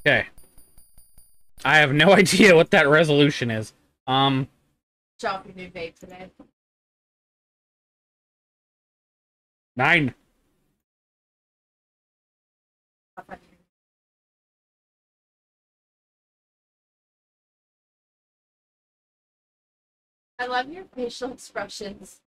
Okay. I have no idea what that resolution is. Shop your new vape today. 9. I love your facial expressions.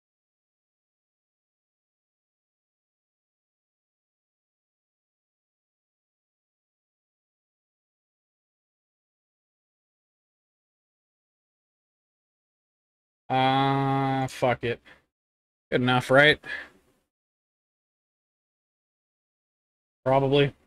Fuck it. Good enough, right? Probably.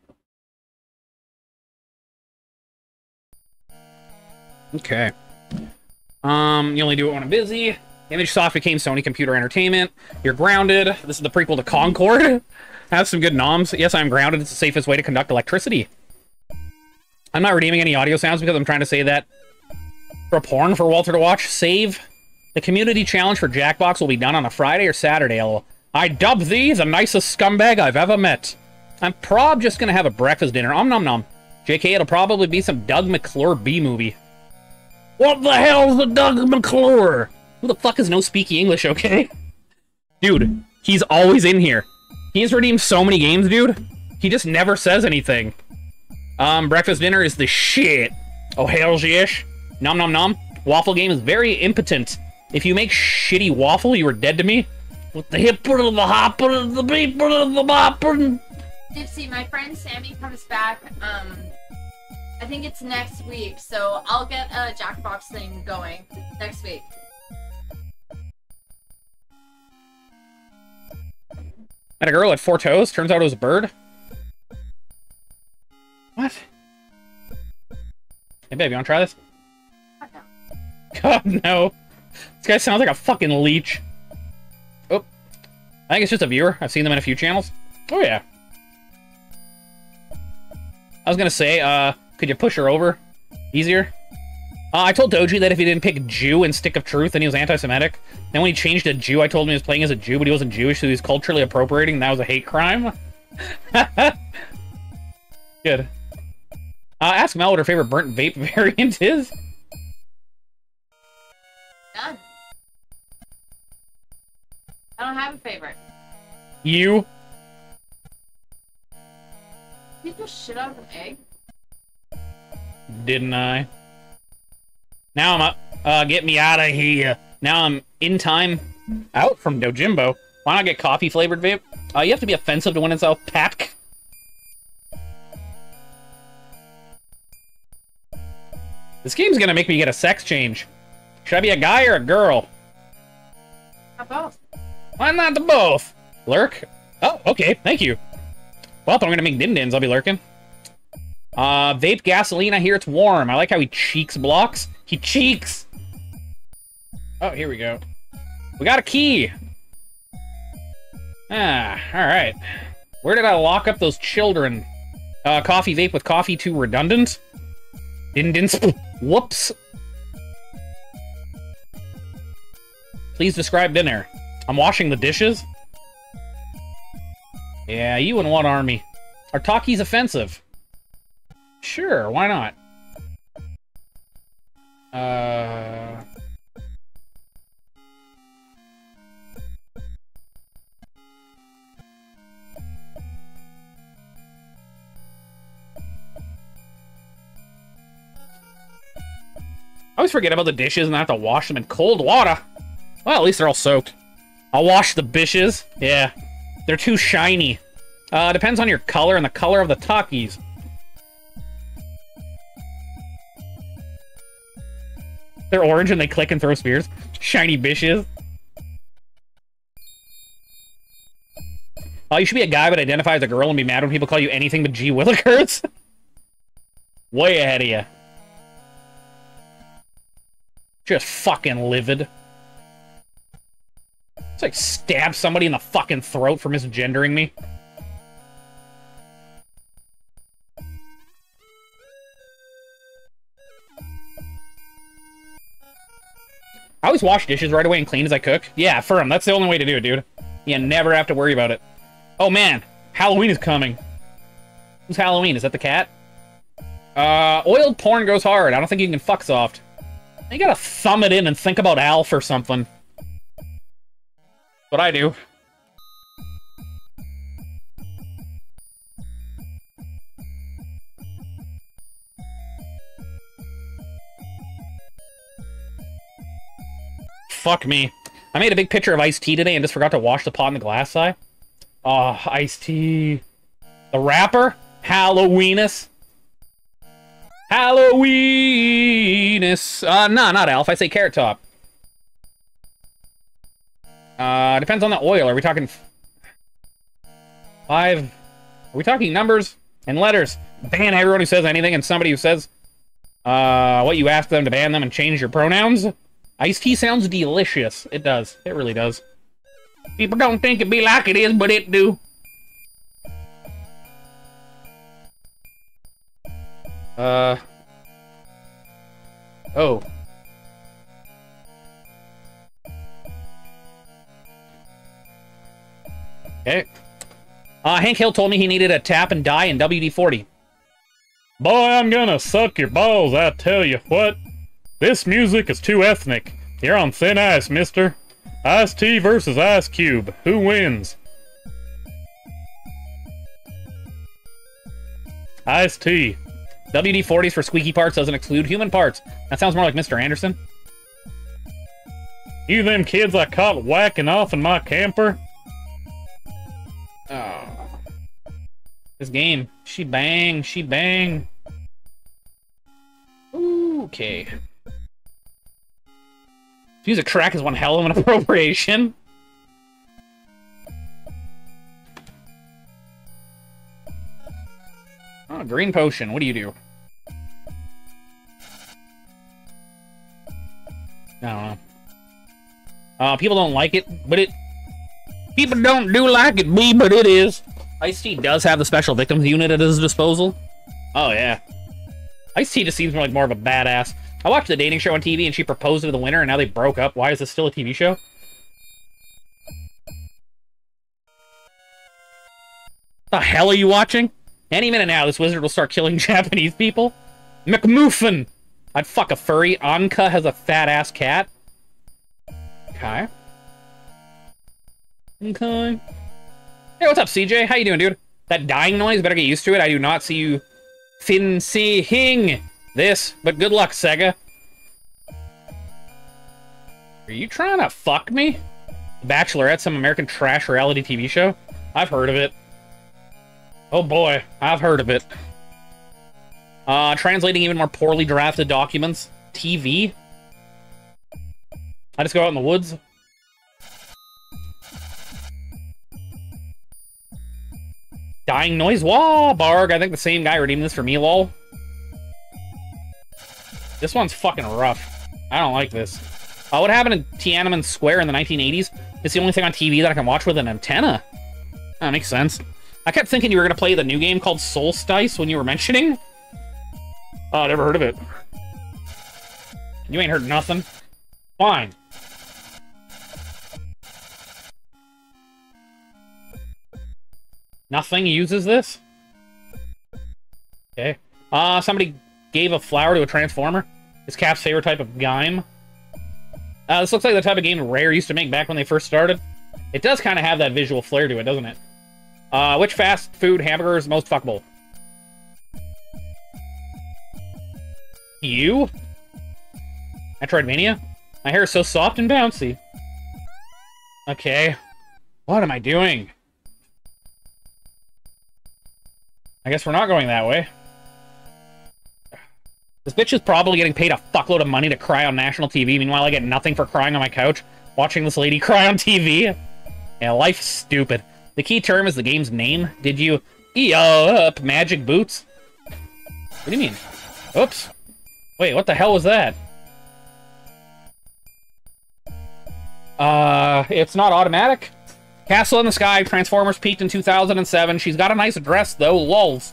Okay. You only do it when I'm busy. ImageSoft became Sony Computer Entertainment. You're grounded. This is the prequel to Concord. Have some good noms. Yes, I'm grounded. It's the safest way to conduct electricity. I'm not redeeming any audio sounds because I'm trying to say that for porn for Walter to watch. Save. The community challenge for Jackbox will be done on a Friday or Saturday. I dub thee the nicest scumbag I've ever met. I'm prob just gonna have a breakfast dinner. Nom nom. JK, it'll probably be some Doug McClure B-movie. What the hell's the Doug McClure? Who the fuck is no speaky English, okay? Dude, he's always in here. He's redeemed so many games, dude. He just never says anything. Breakfast dinner is the shit. Oh, hell's yes. Nom nom nom. Waffle game is very impotent. If you make shitty waffle, you are dead to me. With the hipper, the hopper, the beeper, the bopper. Dipsy, my friend Sammy comes back, I think it's next week, so I'll get a Jackbox thing going next week. Had a girl at 4 toes, turns out it was a bird. What? Hey babe, you wanna try this? God, no. This guy sounds like a fucking leech. Oh. I think it's just a viewer. I've seen them in a few channels. Oh, yeah. I was gonna say, could you push her over? Easier? I told Doji that if he didn't pick Jew and Stick of Truth, then he was anti-Semitic. Then when he changed to Jew, I told him he was playing as a Jew, but he wasn't Jewish, so he was culturally appropriating, and that was a hate crime. Good. Ask Mel what her favorite burnt vape variant is. None. I don't have a favorite. You? You just shit out of an egg? Didn't I? Now I'm up. Get me out of here. Now I'm in time out from Dojimbo. Why not get coffee flavored vape? You have to be offensive to win in South Pack. This game's gonna make me get a sex change. Should I be a guy or a girl? Not both. Why not the both? Lurk? Oh, okay, thank you. Well, if I'm gonna make din-dins, I'll be lurking. Vape gasoline, I hear it's warm. I like how he cheeks blocks. He cheeks! Oh, here we go. We got a key! Ah, alright. Where did I lock up those children? Coffee vape with coffee too redundant? Din-dins. Whoops. Please describe dinner. I'm washing the dishes. Yeah, you and what army? Are talkies offensive? Sure, why not? I always forget about the dishes and I have to wash them in cold water. Well, at least they're all soaked. I'll wash the dishes. Yeah. They're too shiny. Depends on your color and the color of the talkies. They're orange and they click and throw spears. Shiny bishes. Oh, you should be a guy but identify as a girl and be mad when people call you anything but G. Willikers. Way ahead of you. Just fucking livid. It's like stab somebody in the fucking throat for misgendering me. I always wash dishes right away and clean as I cook. Yeah, firm. That's the only way to do it, dude. You never have to worry about it. Oh, man. Halloween is coming. Who's Halloween? Is that the cat? Oiled porn goes hard. I don't think you can fuck soft. You gotta thumb it in and think about Alf or something. What I do. Fuck me. I made a big picture of iced tea today and just forgot to wash the pot in the glass side. Oh, iced tea. The rapper? Halloweenus. Halloweenus. No, not Alf. I say Carrot Top. Depends on the oil. Are we talking 5? Are we talking numbers and letters? Ban everyone who says anything and somebody who says what you ask them to ban them and change your pronouns. Iced tea sounds delicious. It does. It really does. People don't think it be like it is, but it do. Oh. Okay. Hank Hill told me he needed a tap and die in WD-40. Boy, I'm gonna suck your balls, I tell you what. This music is too ethnic. You're on thin ice, mister. Ice-T versus Ice Cube. Who wins? Ice-T. WD-40s for squeaky parts doesn't exclude human parts. That sounds more like Mr. Anderson. You them kids I caught whacking off in my camper? Oh. This game. She bang, she bang. Okay. Music track is one hell of an appropriation. Oh, green potion. What do you do? I don't know. People don't like it, but it... People don't do like it, B, but it is. Ice-T does have the special victims unit at his disposal. Oh, yeah. Ice-T just seems more of a badass. I watched the dating show on TV and she proposed to the winner and now they broke up. Why is this still a TV show? The hell are you watching? Any minute now, this wizard will start killing Japanese people. McMuffin! I'd fuck a furry. Anka has a fat-ass cat. Okay. Okay. Hey, what's up, CJ? How you doing, dude? That dying noise, better get used to it. I do not see you fin-see-hing this, but good luck, Sega. Are you trying to fuck me? Bachelorette, some American trash reality TV show? I've heard of it. Oh boy, I've heard of it. Translating even more poorly drafted documents. TV? I just go out in the woods. Dying noise? Wah, Barg. I think the same guy redeemed this for me, lol. This one's fucking rough. I don't like this. What happened in Tiananmen Square in the 1980s? It's the only thing on TV that I can watch with an antenna. That makes sense. I kept thinking you were going to play the new game called Solstice when you were mentioning. Oh, I never heard of it. You ain't heard nothing. Fine. Nothing uses this? Okay. Somebody gave a flower to a transformer. It's Cap's favorite type of game. This looks like the type of game Rare used to make back when they first started. It does kind of have that visual flair to it, doesn't it? Which fast food hamburger is most fuckable? You? Metroidvania? My hair is so soft and bouncy. Okay. What am I doing? I guess we're not going that way. This bitch is probably getting paid a fuckload of money to cry on national TV. Meanwhile, I get nothing for crying on my couch, watching this lady cry on TV. Yeah, life's stupid. The key term is the game's name. Did you up magic boots? What do you mean? Oops. Wait, what the hell was that? It's not automatic. Castle in the Sky, Transformers peaked in 2007. She's got a nice dress, though. Lols.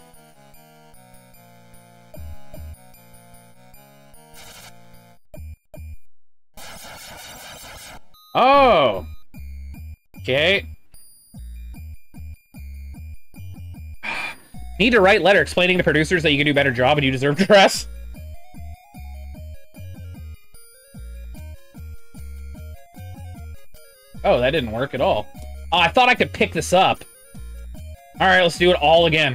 Oh. Okay. Need to write letter explaining to producers that you can do a better job and you deserve dress. Oh, that didn't work at all. Oh, I thought I could pick this up. Alright, let's do it all again.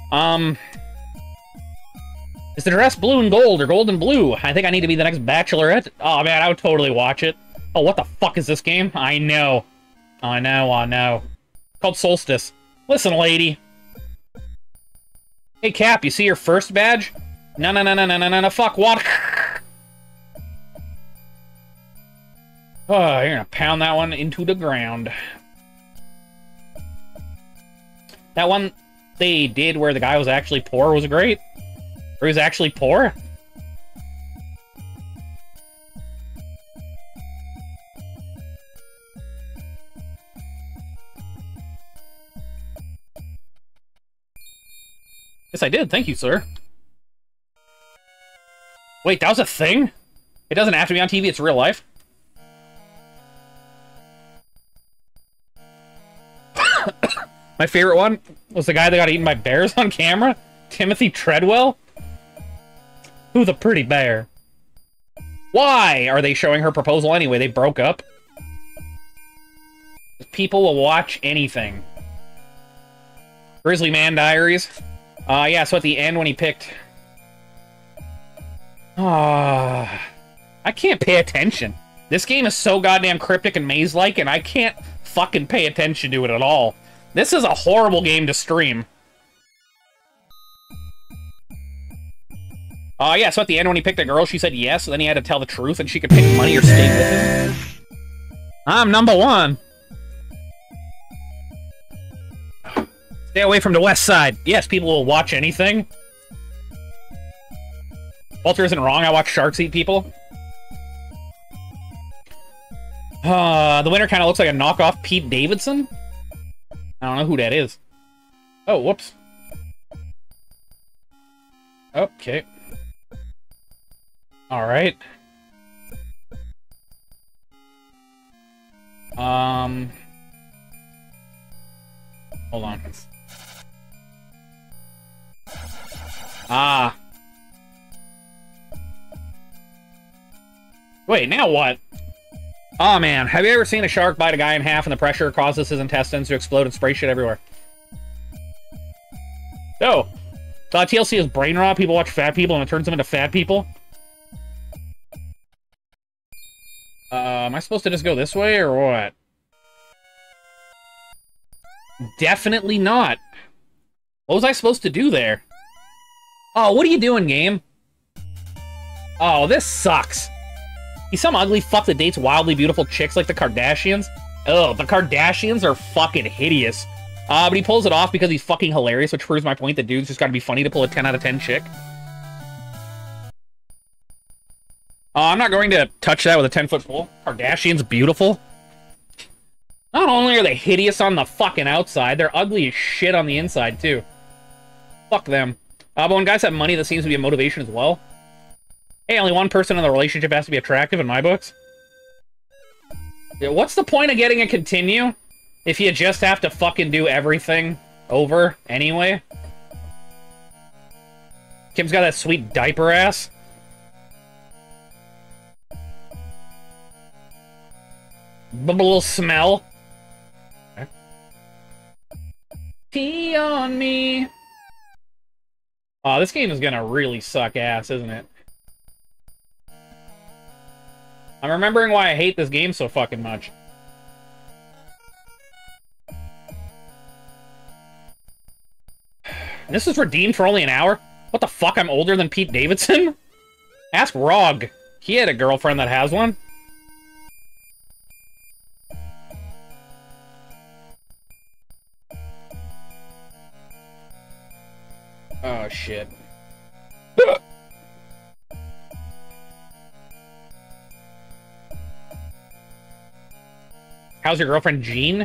Is the dress blue and gold or gold and blue? I think I need to be the next Bachelorette. Oh, man, I would totally watch it. Oh, what the fuck is this game? I know. I know. Called Solstice. Listen, lady. Hey, Cap, you see your first badge? No, fuck, what? Oh, you're gonna pound that one into the ground. That one they did where the guy was actually poor was great. Or he was actually poor? Yes, I did. Thank you, sir. Wait, that was a thing? It doesn't have to be on TV, it's real life? My favorite one was the guy that got eaten by bears on camera. Timothy Treadwell. Who the pretty bear? Why are they showing her proposal anyway? They broke up. People will watch anything. Grizzly Man Diaries. Yeah, so at the end when he picked... I can't pay attention. This game is so goddamn cryptic and maze-like, and I can't fucking pay attention to it at all. This is a horrible game to stream. Yeah, so at the end when he picked a girl, she said yes, and then he had to tell the truth, and she could pick money or stay with him. I'm number one. Stay away from the west side. Yes, people will watch anything. Walter isn't wrong, I watch sharks eat people. The winner kind of looks like a knockoff Pete Davidson. I don't know who that is. Oh, whoops. Okay. Alright. Hold on. Wait, now what? Oh man, have you ever seen a shark bite a guy in half and the pressure causes his intestines to explode and spray shit everywhere? Oh. TLC is brain rot, people watch fat people and it turns them into fat people? Am I supposed to just go this way or what? Definitely not. What was I supposed to do there? Oh, what are you doing, game? Oh, this sucks. He's some ugly fuck that dates wildly beautiful chicks like the Kardashians. Ugh, the Kardashians are fucking hideous. But he pulls it off because he's fucking hilarious, which proves my point that dudes just gotta be funny to pull a 10 out of 10 chick. I'm not going to touch that with a 10-foot pole. Kardashians beautiful. Not only are they hideous on the fucking outside, they're ugly as shit on the inside, too. Fuck them. But when guys have money, that seems to be a motivation as well. Hey, only one person in the relationship has to be attractive in my books. Yeah, what's the point of getting a continue if you just have to fucking do everything over anyway? Kim's got that sweet diaper ass. Little smell. Okay. Pee on me. Oh, this game is gonna really suck ass, isn't it? I'm remembering why I hate this game so fucking much. This is redeemed for only an hour? What the fuck, I'm older than Pete Davidson? Ask Rog. He had a girlfriend that has one. Oh, shit. How's your girlfriend, Jean?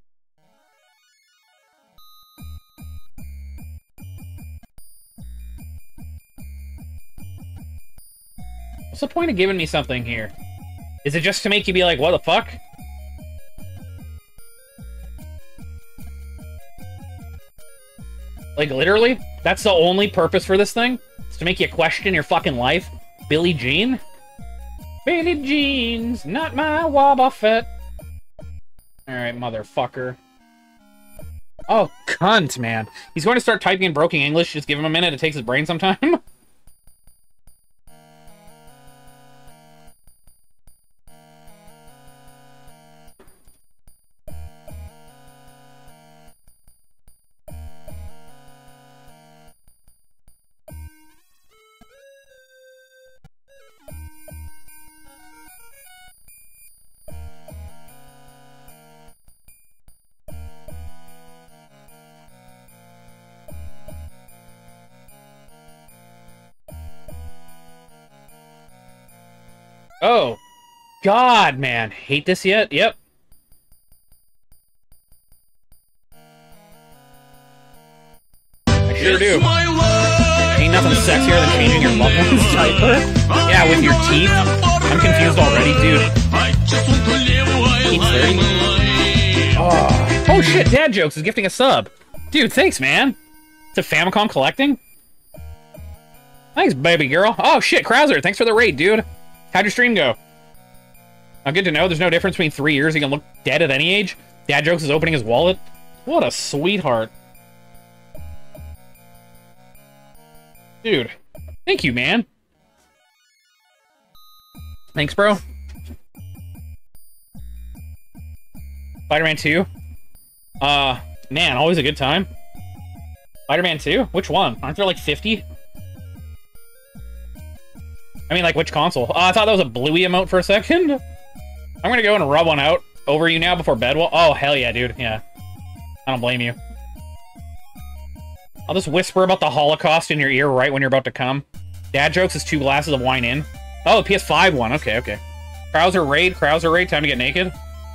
What's the point of giving me something here? Is it just to make you be like, what the fuck? Like, literally? That's the only purpose for this thing? Is to make you question your fucking life? Billie Jean? Billie Jean's not my Wobbuffet. Alright, motherfucker. Oh, cunt, man. He's going to start typing in broken English. Just give him a minute. It takes his brain some time. Oh, God, man. Hate this yet? Yep. I sure do. Ain't nothing sexier than changing your loved one's diaper. Yeah, with your teeth. I'm confused already, dude. Keep 30. Oh, shit, Dad Jokes is gifting a sub. Dude, thanks, man. It's a Famicom collecting? Thanks, baby girl. Oh, shit, Krauser, thanks for the raid, dude. How'd your stream go? Oh, good to know. There's no difference between 3 years. He can look dead at any age. Dad Jokes is opening his wallet. What a sweetheart. Dude. Thank you, man. Thanks, bro. Spider-Man 2? Man, always a good time. Spider-Man 2? Which one? Aren't there like 50? I mean, like, which console? Oh, I thought that was a Bluey emote for a second. I'm gonna go and rub one out over you now before bed. Well, oh, hell yeah, dude. Yeah. I don't blame you. I'll just whisper about the Holocaust in your ear right when you're about to come. Dad Jokes is 2 glasses of wine in. Oh, PS5 one. Okay, okay. Krauser raid, time to get naked.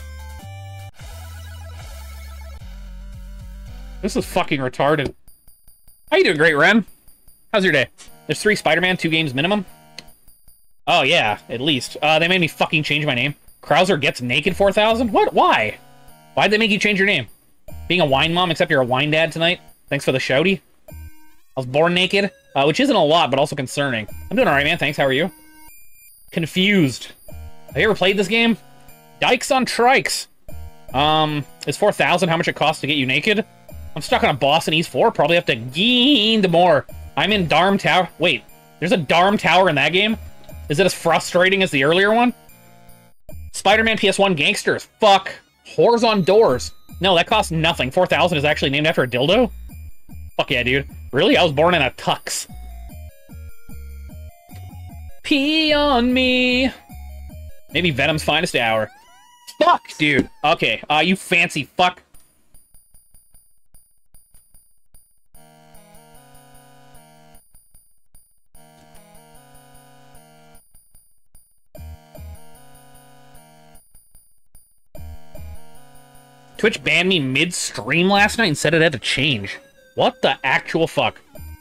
This is fucking retarded. How you doing, Great Ren? How's your day? There's 3 Spider-Man, 2 games minimum. Oh, yeah, at least. They made me fucking change my name. Krauser gets naked 4,000? What? Why? Why'd they make you change your name? Being a wine mom, except you're a wine dad tonight? Thanks for the shouty. I was born naked, which isn't a lot, but also concerning. I'm doing alright, man. Thanks. How are you? Confused. Have you ever played this game? Dykes on Trikes. Is 4,000 how much it costs to get you naked? I'm stuck on a boss in East 4. Probably have to gain more. I'm in Darm Tower. Wait, there's a Darm Tower in that game? Is it as frustrating as the earlier one? Spider-Man PS1 Gangsters. Fuck. Whores on Doors. No, that costs nothing. 4,000 is actually named after a dildo? Fuck yeah, dude. Really? I was born in a tux. Pee on me. Maybe Venom's finest hour. Fuck, dude. Okay, you fancy fuck. Twitch banned me mid-stream last night and said it had to change. What the actual fuck?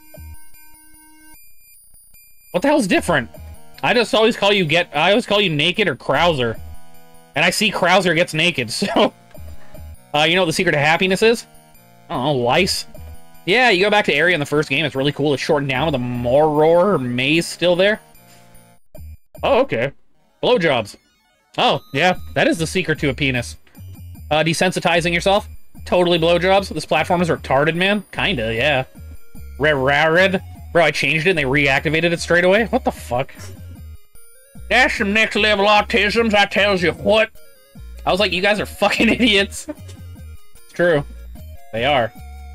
What the hell's different? I just always call you naked or Krauser. And I see Krauser gets naked, so... you know what the secret to happiness is? I don't know, lice? Yeah, you go back to area in the first game, it's really cool. It's shortened down with a Moror maze still there. Oh, okay. Blowjobs. Oh, yeah, that is the secret to a penis. Desensitizing yourself? Totally blowjobs? This platform is retarded, man? Kinda, yeah. Red. Bro, I changed it and they reactivated it straight away? What the fuck? That's some next level autisms, I tells you what. I was like, you guys are fucking idiots. It's true. They are.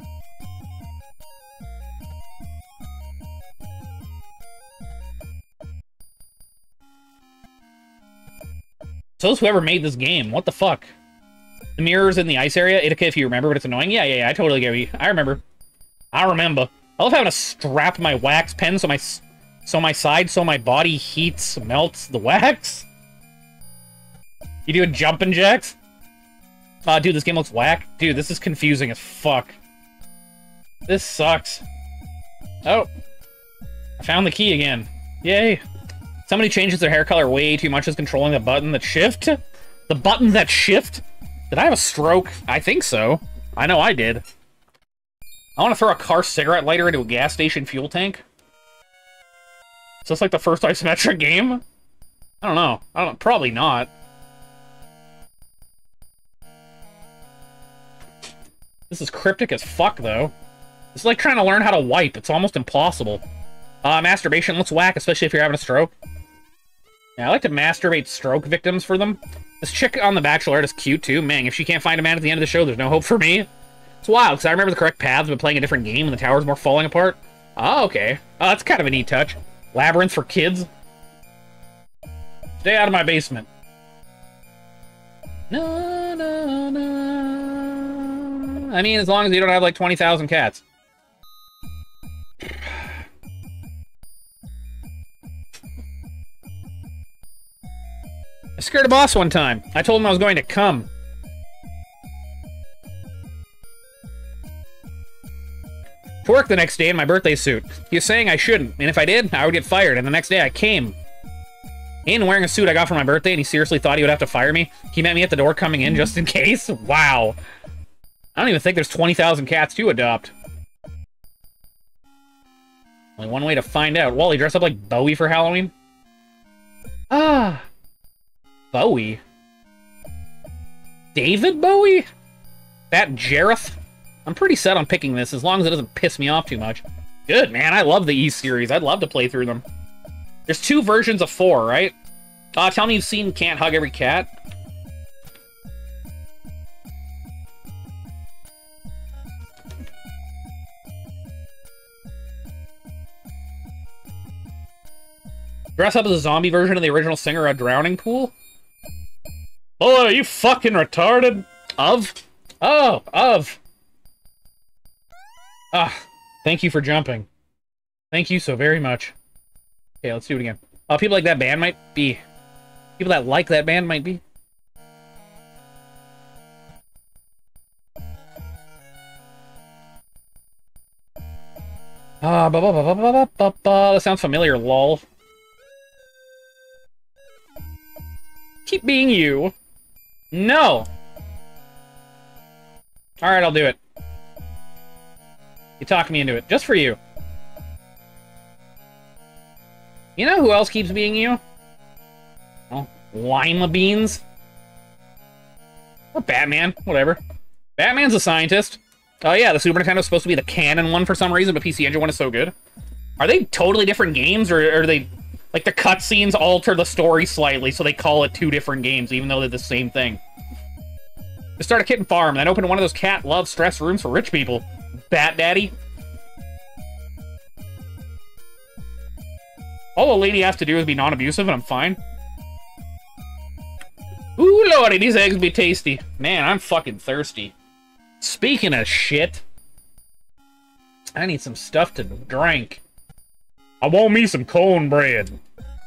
So is whoever made this game. What the fuck? The mirrors in the ice area, Itika, if you remember, but it's annoying. Yeah, I totally get you. I remember. I love having to strap my wax pen so my body heats, melts the wax. You doing jumping jacks? Dude, this game looks whack. Dude, this is confusing as fuck. This sucks. Oh. I found the key again. Yay. Somebody changes their hair color way too much is controlling the button that shift. The button that shift? Did I have a stroke? I think so. I know I did. I want to throw a car cigarette lighter into a gas station fuel tank. Is this like the first isometric game? I don't know. Probably not. This is cryptic as fuck, though. It's like trying to learn how to wipe. It's almost impossible. Masturbation looks whack, especially if you're having a stroke. Yeah, I like to masturbate stroke victims for them. This chick on The Bachelorette is cute, too. Man, if she can't find a man at the end of the show, there's no hope for me. It's wild, because I remember the correct paths, but playing a different game and the tower's more falling apart. Oh, okay. Oh, that's kind of a neat touch. Labyrinth for kids. Stay out of my basement. No, no, no. I mean, as long as you don't have, like, 20,000 cats. I scared a boss one time. I told him I was going to come. To work the next day in my birthday suit. He was saying I shouldn't, and if I did, I would get fired, and the next day I came. In wearing a suit I got for my birthday, and he seriously thought he would have to fire me. He met me at the door coming in just in case. Wow. I don't even think there's 20,000 cats to adopt. Only one way to find out. Wally, dress up like Bowie for Halloween? Ah. Bowie? David Bowie? That Jareth? I'm pretty set on picking this, as long as it doesn't piss me off too much. Good, man. I love the E series. I'd love to play through them. There's 2 versions of 4, right? Tell me you've seen Can't Hug Every Cat. Dress up as a zombie version of the original singer of Drowning Pool? Oh, are you fucking retarded? Of? Oh, of. Ah, thank you for jumping. Thank you so very much. Okay, let's do it again. People like that band might be. People that like that band might be. That sounds familiar, lol. Keep being you. No! Alright, I'll do it. You talked me into it. Just for you. You know who else keeps being you? Well, Lima Beans. Or Batman. Whatever. Batman's a scientist. Oh yeah, the Super Nintendo's supposed to be the canon one for some reason, but PC Engine one is so good. Are they totally different games, or are they... Like, the cutscenes alter the story slightly, so they call it 2 different games, even though they're the same thing. To start a kitten farm, then open one of those cat love stress rooms for rich people. Bat Daddy. All the lady has to do is be non-abusive, and I'm fine. Ooh, lordy, these eggs be tasty. Man, I'm fucking thirsty. Speaking of shit, I need some stuff to drink. I want me some cornbread.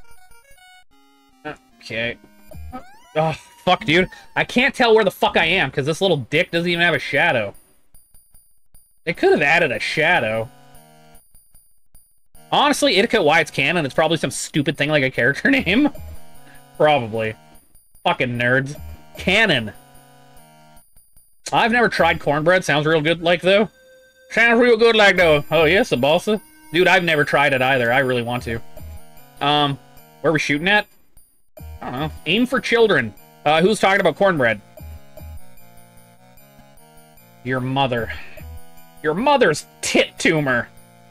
Okay. Oh, fuck, dude. I can't tell where the fuck I am, because this little dick doesn't even have a shadow. They could have added a shadow. Honestly, Itica, why it's canon, it's probably some stupid thing like a character name. Probably. Fucking nerds. Canon. I've never tried cornbread. Sounds real good like, though. Sounds real good like, though. Oh, yes, a balsa. Dude, I've never tried it either. I really want to. Where are we shooting at? I don't know. Aim for children. Who's talking about cornbread? Your mother. Your mother's tit tumor.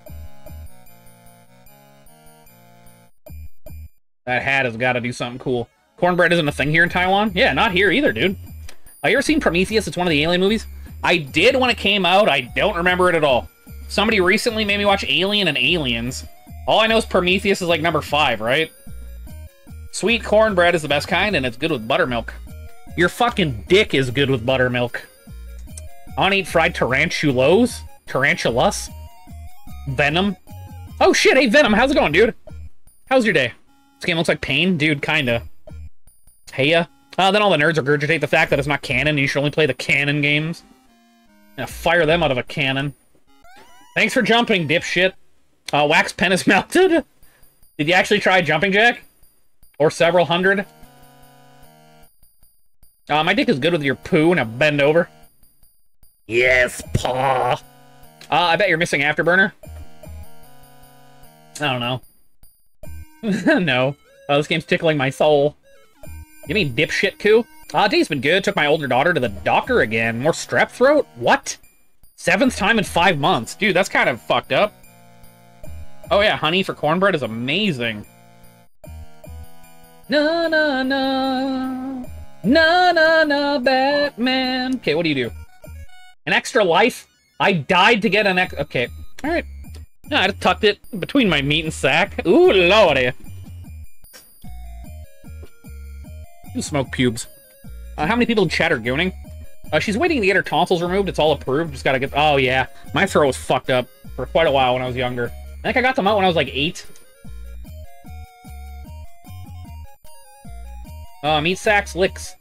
That hat has got to do something cool. Cornbread isn't a thing here in Taiwan? Yeah, not here either, dude. You ever seen Prometheus? It's one of the Alien movies. I did when it came out. I don't remember it at all. Somebody recently made me watch Alien and Aliens. All I know is Prometheus is like number 5, right? Sweet cornbread is the best kind, and it's good with buttermilk. Your fucking dick is good with buttermilk. I want to eat fried tarantulas? Tarantulas? Venom? Oh shit, hey Venom, how's it going, dude? How's your day? This game looks like pain? Dude, kinda. Heya. Then all the nerds regurgitate the fact that it's not canon, and you should only play the canon games. Yeah, fire them out of a cannon. Thanks for jumping, dipshit. Wax pen is melted? Did you actually try jumping jack? Or several hundred? My dick is good with your poo, now bend over. Yes, paw. I bet you're missing Afterburner. I don't know. No. Oh, this game's tickling my soul. You mean dipshit coup? Day's been good. Took my older daughter to the doctor again. More strep throat? What? 7th time in 5 months. Dude, that's kind of fucked up. Oh yeah, honey for cornbread is amazing. Na na na. Na na na, Batman. Okay, what do you do? An extra life? I died to get an okay. Alright. No, I just tucked it between my meat and sack. Ooh, lordy. You smoke pubes. How many people in chat are gooning? She's waiting to get her tonsils removed. It's all approved. Just gotta get... Oh, yeah. My throat was fucked up for quite a while when I was younger. I think I got them out when I was like 8. Meat sacks, lips.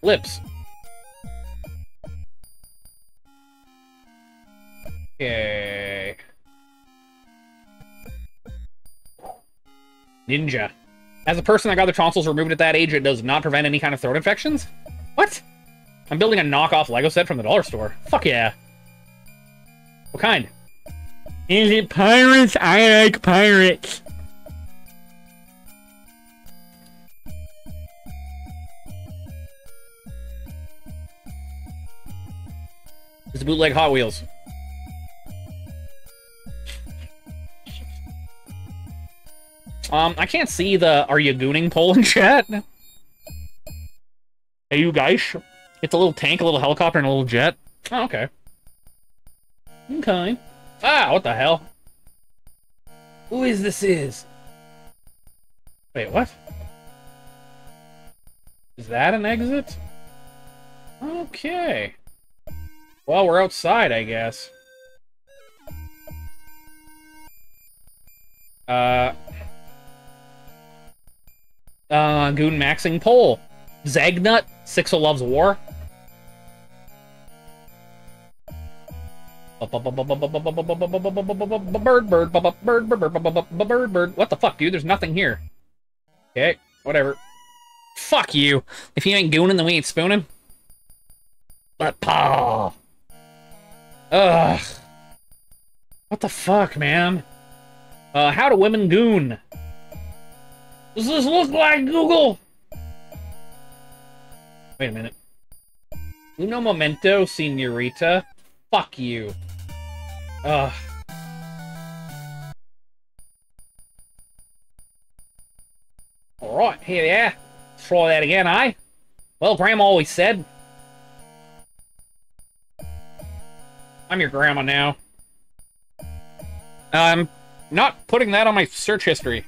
Okay. Ninja. As a person that got their tonsils removed at that age, it does not prevent any kind of throat infections? What? I'm building a knockoff Lego set from the dollar store. Fuck yeah. What kind? Is it pirates? I like pirates. It's bootleg Hot Wheels. I can't see the "Are you gooning" poll in chat. Hey, you guys. It's a little tank, a little helicopter, and a little jet. Oh, okay. Okay. Ah, what the hell? Who is this is? Wait, what? Is that an exit? Okay. Well, we're outside, I guess. Goon maxing poll. Zagnut, Sixel loves war. Bird. What the fuck, dude? There's nothing here. Okay, whatever. Fuck you. If you ain't gooning, then we ain't spooning. But paw. Ugh. What the fuck, man? How do women goon? Does this look like Google? Wait a minute. Uno momento, señorita. Fuck you. Ugh. Alright, here we are. Let's try that again, eh? Well, Grandma always said. I'm your grandma now. I'm not putting that on my search history.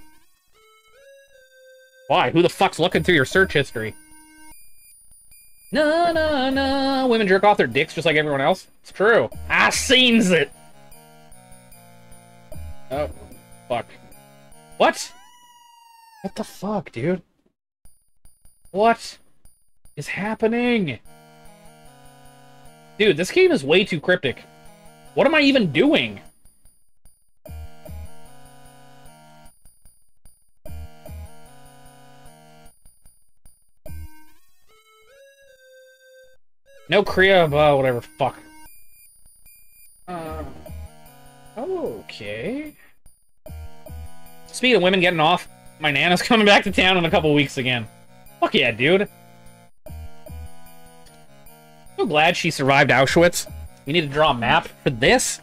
Why? Who the fuck's looking through your search history? No. Women jerk off their dicks just like everyone else. It's true. I seens it. Oh, fuck. What? What the fuck, dude? What is happening? Dude, this game is way too cryptic. What am I even doing? No Kriya, whatever, fuck. Okay. Speaking of women getting off, my Nana's coming back to town in a couple weeks again. Fuck yeah, dude. So glad she survived Auschwitz. We need to draw a map for this.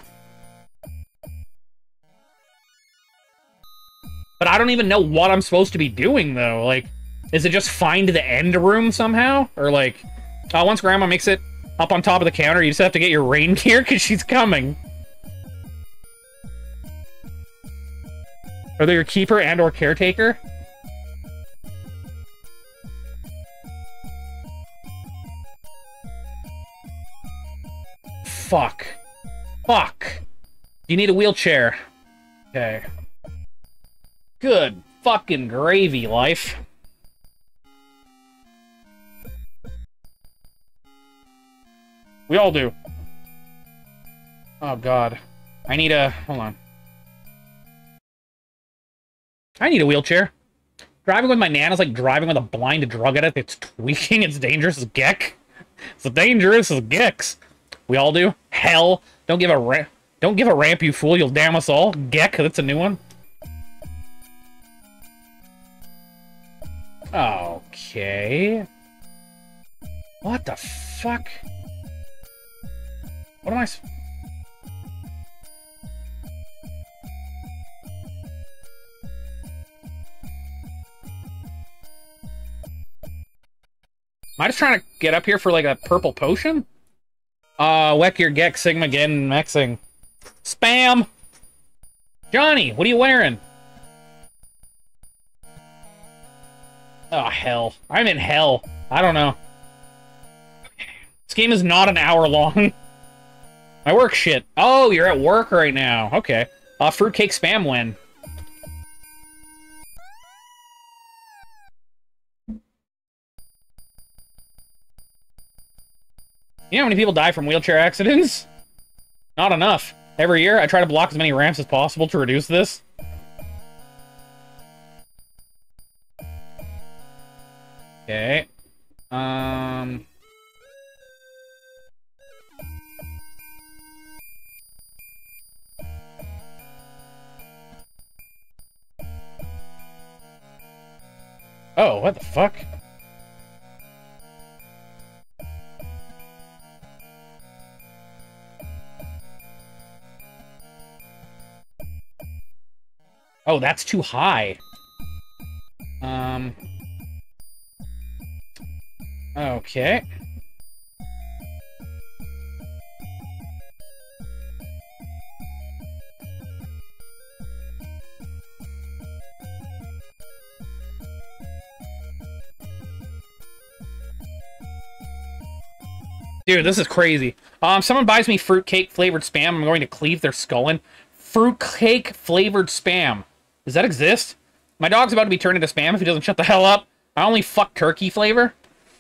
But I don't even know what I'm supposed to be doing, though. Like, is it just find the end room somehow? Or, like, once Grandma makes it up on top of the counter, you just have to get your reindeer because she's coming. Are they your keeper and or caretaker? Fuck. Fuck. You need a wheelchair. Okay. Good fucking gravy, life. We all do. Oh, God. I need a... Hold on. I need a wheelchair. Driving with my Nana's like driving with a blind drug addict. It's tweaking. It's dangerous as geck. It's dangerous as gecks. We all do. Hell. Don't give a Don't give a ramp, you fool. You'll damn us all. Geck, that's a new one. Okay. What the fuck? What am I... Am I just trying to get up here for, like, a purple potion? Weck your Geck, Sigma, again, Mexing. Spam! Johnny, what are you wearing? Oh, hell. I'm in hell. I don't know. This game is not an hour long. My work shit. Oh, you're at work right now. Okay. Fruitcake spam win. You know how many people die from wheelchair accidents? Not enough. Every year, I try to block as many ramps as possible to reduce this. Okay. Oh, what the fuck? Oh, that's too high. Okay. Dude, this is crazy. Someone buys me fruitcake flavored spam, I'm going to cleave their skull in. Fruitcake flavored spam. Does that exist? My dog's about to be turned into spam if he doesn't shut the hell up. I only fuck turkey flavor.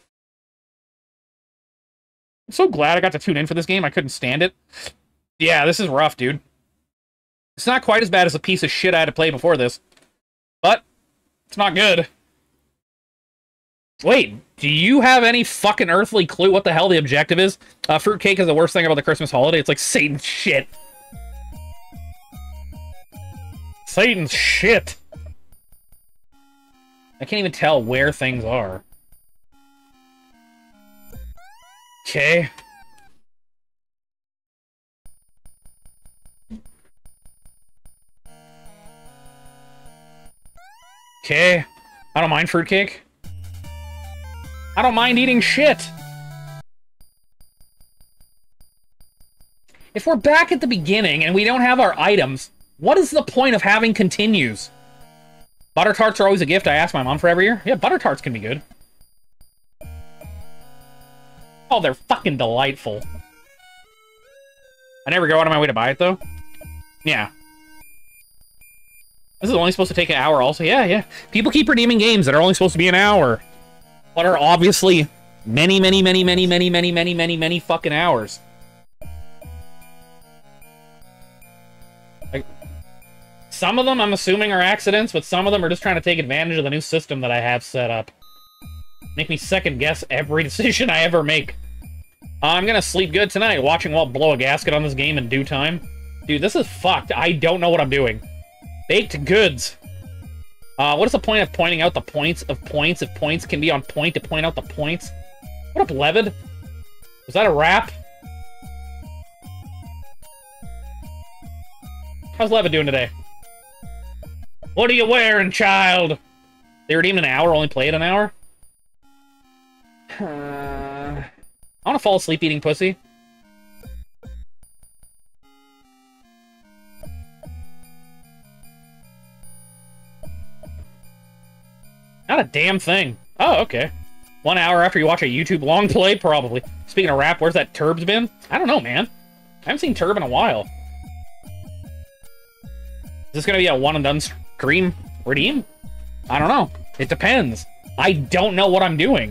I'm so glad I got to tune in for this game. I couldn't stand it. Yeah, this is rough, dude. It's not quite as bad as the piece of shit I had to play before this. But, it's not good. Wait, do you have any fucking earthly clue what the hell the objective is? Fruitcake is the worst thing about the Christmas holiday. It's like Satan's shit. Satan's shit. I can't even tell where things are. Okay. Okay. I don't mind fruitcake. I don't mind eating shit. If we're back at the beginning and we don't have our items, what is the point of having continues? Butter tarts are always a gift I ask my mom for every year. Yeah, butter tarts can be good. Oh, they're fucking delightful. I never go out of my way to buy it, though. Yeah. This is only supposed to take an hour also. Yeah, yeah. People keep redeeming games that are only supposed to be an hour. But are obviously many fucking hours. Like, some of them, I'm assuming, are accidents, but some of them are just trying to take advantage of the new system that I have set up. Make me second-guess every decision I ever make. I'm gonna sleep good tonight, watching Walt blow a gasket on this game in due time. Dude, this is fucked. I don't know what I'm doing. Baked goods. What is the point of pointing out the points of points if points can be on point to point out the points? What up, Levid? Was that a rap? How's Levid doing today? What are you wearing, child? They redeemed an hour, only played an hour? I want to fall asleep eating pussy. Not a damn thing. Oh, okay. 1 hour after you watch a YouTube long play? Probably. Speaking of rap, where's that Turbs been? I don't know, man. I haven't seen Turb in a while. Is this gonna be a one-and-done stream redeem? I don't know. It depends. I don't know what I'm doing.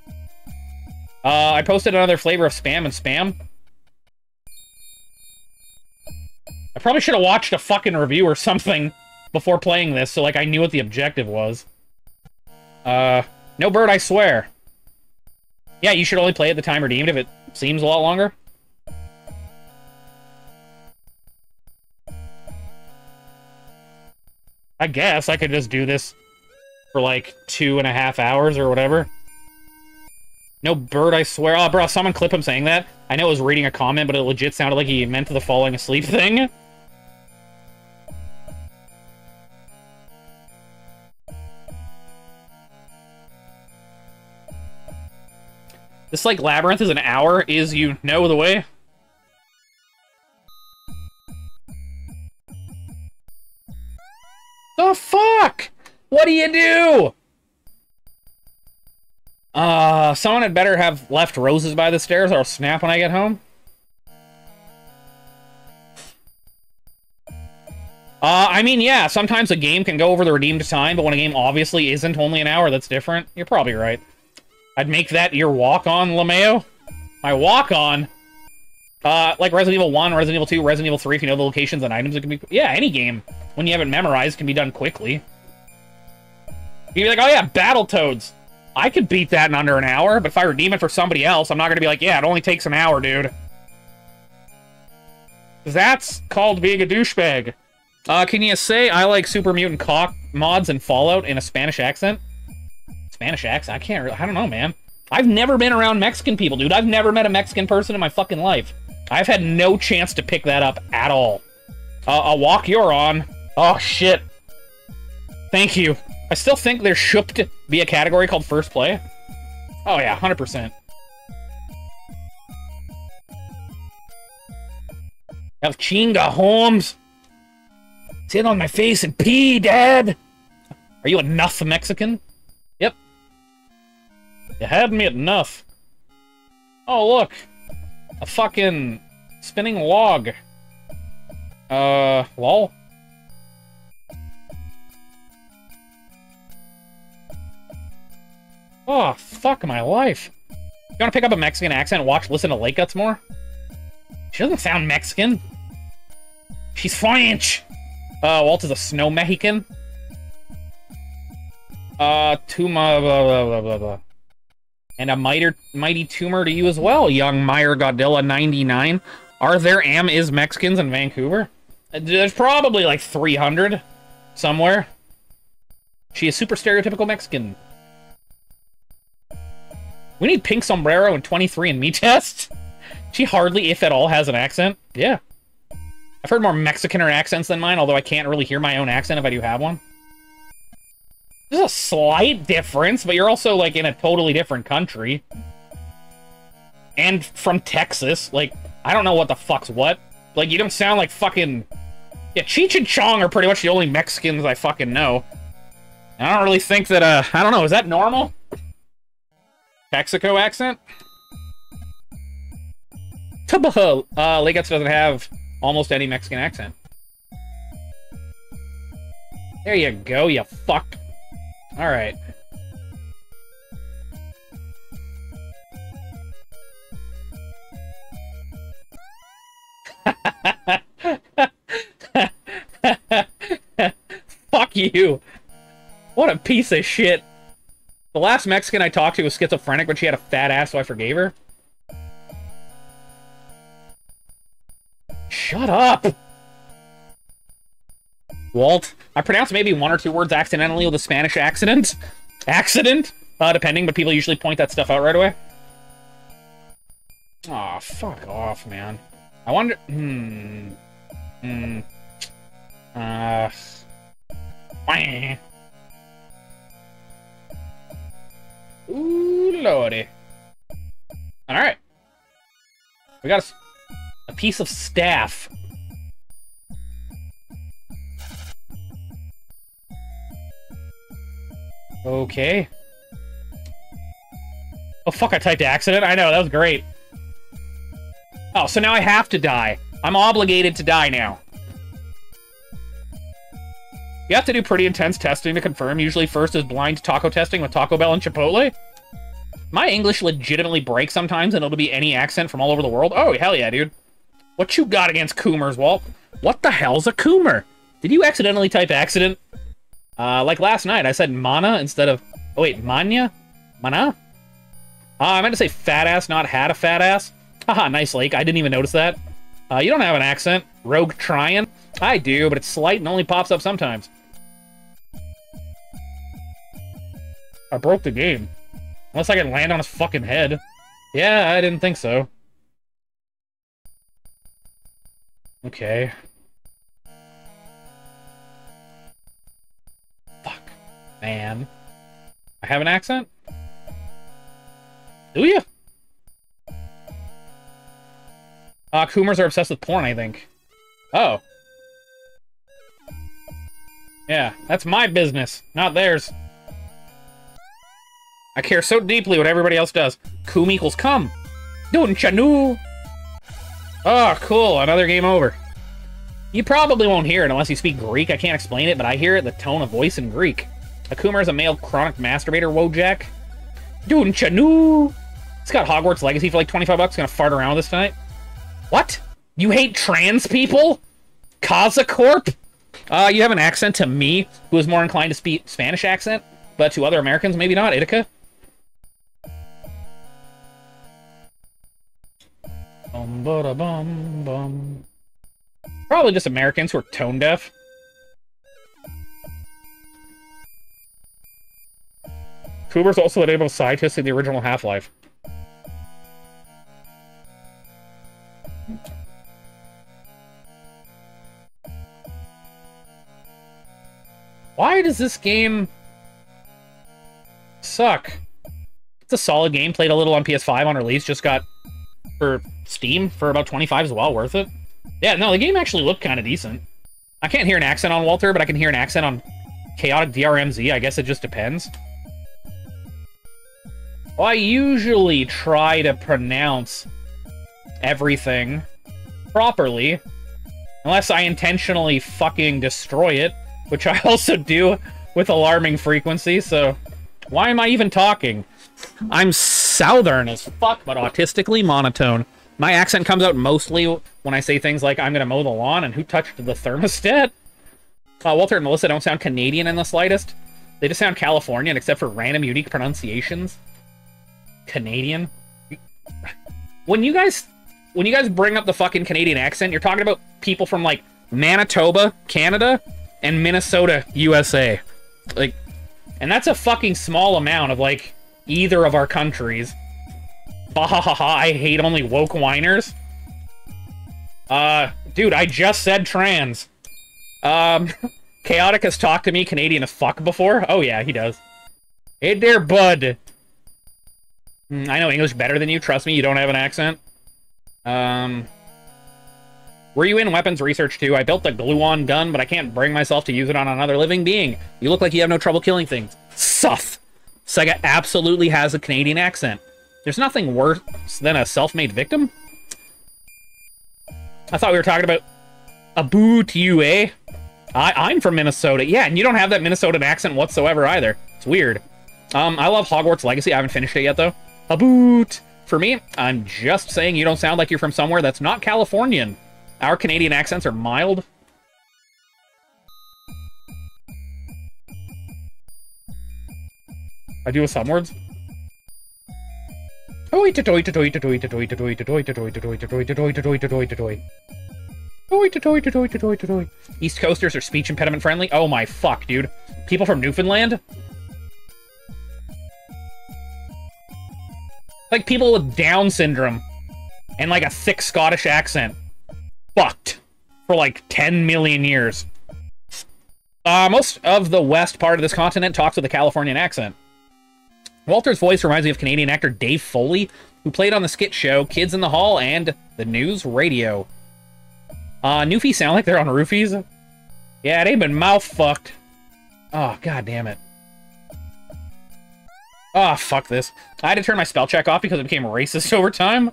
I posted another flavor of spam and spam. I probably should have watched a fucking review or something before playing this, so, like, I knew what the objective was. No bird, I swear. Yeah, you should only play at the time redeemed if it seems a lot longer. I guess I could just do this for like 2.5 hours or whatever. No bird, I swear. Oh, bro, someone clip him saying that. I know I was reading a comment, but it legit sounded like he meant the falling asleep thing. This, like, labyrinth is an hour, is you know the way. The fuck? What do you do? Someone had better have left roses by the stairs or I'll snap when I get home. I mean, yeah, sometimes a game can go over the redeemed time, but when a game obviously isn't only an hour, that's different. You're probably right. I'd make that your walk-on, LeMayo. My walk-on? Like Resident Evil 1, Resident Evil 2, Resident Evil 3, if you know the locations and items, it can be... Yeah, any game, when you have it memorized, can be done quickly. You'd be like, oh yeah, Battletoads. I could beat that in under an hour, but if I redeem it for somebody else, I'm not gonna be like, yeah, it only takes an hour, dude. That's called being a douchebag. Can you say I like Super Mutant Cock mods and Fallout in a Spanish accent? Spanish accent? I can't really... I don't know, man. I've never been around Mexican people, dude. I've never met a Mexican person in my fucking life. I've had no chance to pick that up at all. A walk you're on. Oh, shit. Thank you. I still think there should be a category called First Play. Oh, yeah, 100%. Have Chinga Holmes. Sit on my face and pee, Dad. Are you enough Mexican? Yep. You had me at enough. Oh, look. A fucking spinning log. Lol. Oh, fuck my life. You wanna pick up a Mexican accent and listen to Lake Guts more? She doesn't sound Mexican. She's French. Walt is a snow Mexican. Tuma, blah, blah, blah, blah, blah. And a mighty tumor to you as well, young Meyer Godzilla 99. Are there is Mexicans in Vancouver? There's probably like 300 somewhere. She is super stereotypical Mexican. We need pink sombrero and 23andMe test. She hardly, if at all, has an accent. Yeah. I've heard more Mexican accents than mine, although I can't really hear my own accent if I do have one. There's a slight difference, but you're also, like, in a totally different country. And from Texas. Like, I don't know what the fuck's what. Like, you don't sound like fucking... Yeah, Cheech and Chong are pretty much the only Mexicans I fucking know. And I don't really think that, I don't know, is that normal? Mexico accent? Tubaho! Leguts doesn't have almost any Mexican accent. There you go, you fuck. Alright. Fuck you. What a piece of shit. The last Mexican I talked to was schizophrenic, but she had a fat ass, so I forgave her. Shut up! Walt. I pronounced maybe 1 or 2 words accidentally with a Spanish accident. Depending, but people usually point that stuff out right away. Aw, fuck off, man. I wonder... Ooh, lordy. Alright. We got a piece of staff. Okay. Oh, fuck, I typed accident? I know, that was great. Oh, so now I have to die. I'm obligated to die now. You have to do pretty intense testing to confirm. Usually first is blind taco testing with Taco Bell and Chipotle. My English legitimately breaks sometimes, and it'll be any accent from all over the world. Oh, hell yeah, dude. What you got against Coomers, Walt? What the hell's a Coomer? Did you accidentally type accident? Like last night, I said mana instead of... Oh, wait, manya? Mana? I meant to say fat ass, not had a fat ass. Haha, nice, Lake. I didn't even notice that. You don't have an accent. Rogue trying? I do, but it's slight and only pops up sometimes. I broke the game. Unless I can land on his fucking head. Yeah, I didn't think so. Okay. Fuck. Man. I have an accent? Do you? Coomers are obsessed with porn, I think. Oh. Yeah, that's my business, not theirs. I care so deeply what everybody else does. Coom equals come. Don't ya know? Oh, cool, another game over. You probably won't hear it unless you speak Greek. I can't explain it, but I hear it, the tone of voice in Greek. A Coomer is a male chronic masturbator, Wojak. Don't ya know? It's got Hogwarts Legacy for like 25 bucks. Gonna fart around with this tonight. What? You hate trans people? Kazacorp? You have an accent to me, who is more inclined to speak Spanish accent, but to other Americans, maybe not. Itica? Bum, bum. Probably just Americans who are tone deaf. Cooper's also the name of a scientist in the original Half-Life. Why does this game suck? It's a solid game. Played a little on PS5 on release. Just got for Steam for about 25 as well. Worth it. Yeah, no, the game actually looked kind of decent. I can't hear an accent on Walter, but I can hear an accent on Chaotic DRMZ. I guess it just depends. Well, I usually try to pronounce everything properly. Unless I intentionally fucking destroy it. Which I also do with alarming frequency, so why am I even talking? I'm southern as fuck, but autistically monotone. My accent comes out mostly when I say things like, I'm gonna mow the lawn, and who touched the thermostat? Walter and Melissa don't sound Canadian in the slightest. They just sound Californian, except for random unique pronunciations. Canadian? When you guys bring up the fucking Canadian accent, you're talking about people from, like, Manitoba, Canada, and Minnesota, USA. Like, and that's a fucking small amount of, like, either of our countries. Bahahaha, I hate only woke whiners. Dude, I just said trans. Chaotic has talked to me Canadian as fuck before. Oh yeah, he does. Hey there, bud. I know English better than you, trust me, you don't have an accent. Were you in weapons research too? I built the glue-on gun, but I can't bring myself to use it on another living being. You look like you have no trouble killing things. Suff! Sega absolutely has a Canadian accent. There's nothing worse than a self-made victim? I thought we were talking about a boo to you, eh? I'm from Minnesota. Yeah, and you don't have that Minnesotan accent whatsoever either. It's weird. I love Hogwarts Legacy. I haven't finished it yet, though. A boot! For me, I'm just saying you don't sound like you're from somewhere that's not Californian. Our Canadian accents are mild. I do with some words. East Coasters are speech impediment friendly? Oh my fuck, dude. People from Newfoundland? Like people with Down syndrome and like a thick Scottish accent. Fucked for like 10 million years. Most of the west part of this continent talks with a Californian accent. Walter's voice reminds me of Canadian actor Dave Foley, who played on the skit show Kids in the Hall and the News Radio. Newfies sound like they're on roofies. Yeah, they've been mouth fucked. Oh, god damn it. Oh, fuck this. I had to turn my spell check off because it became racist over time.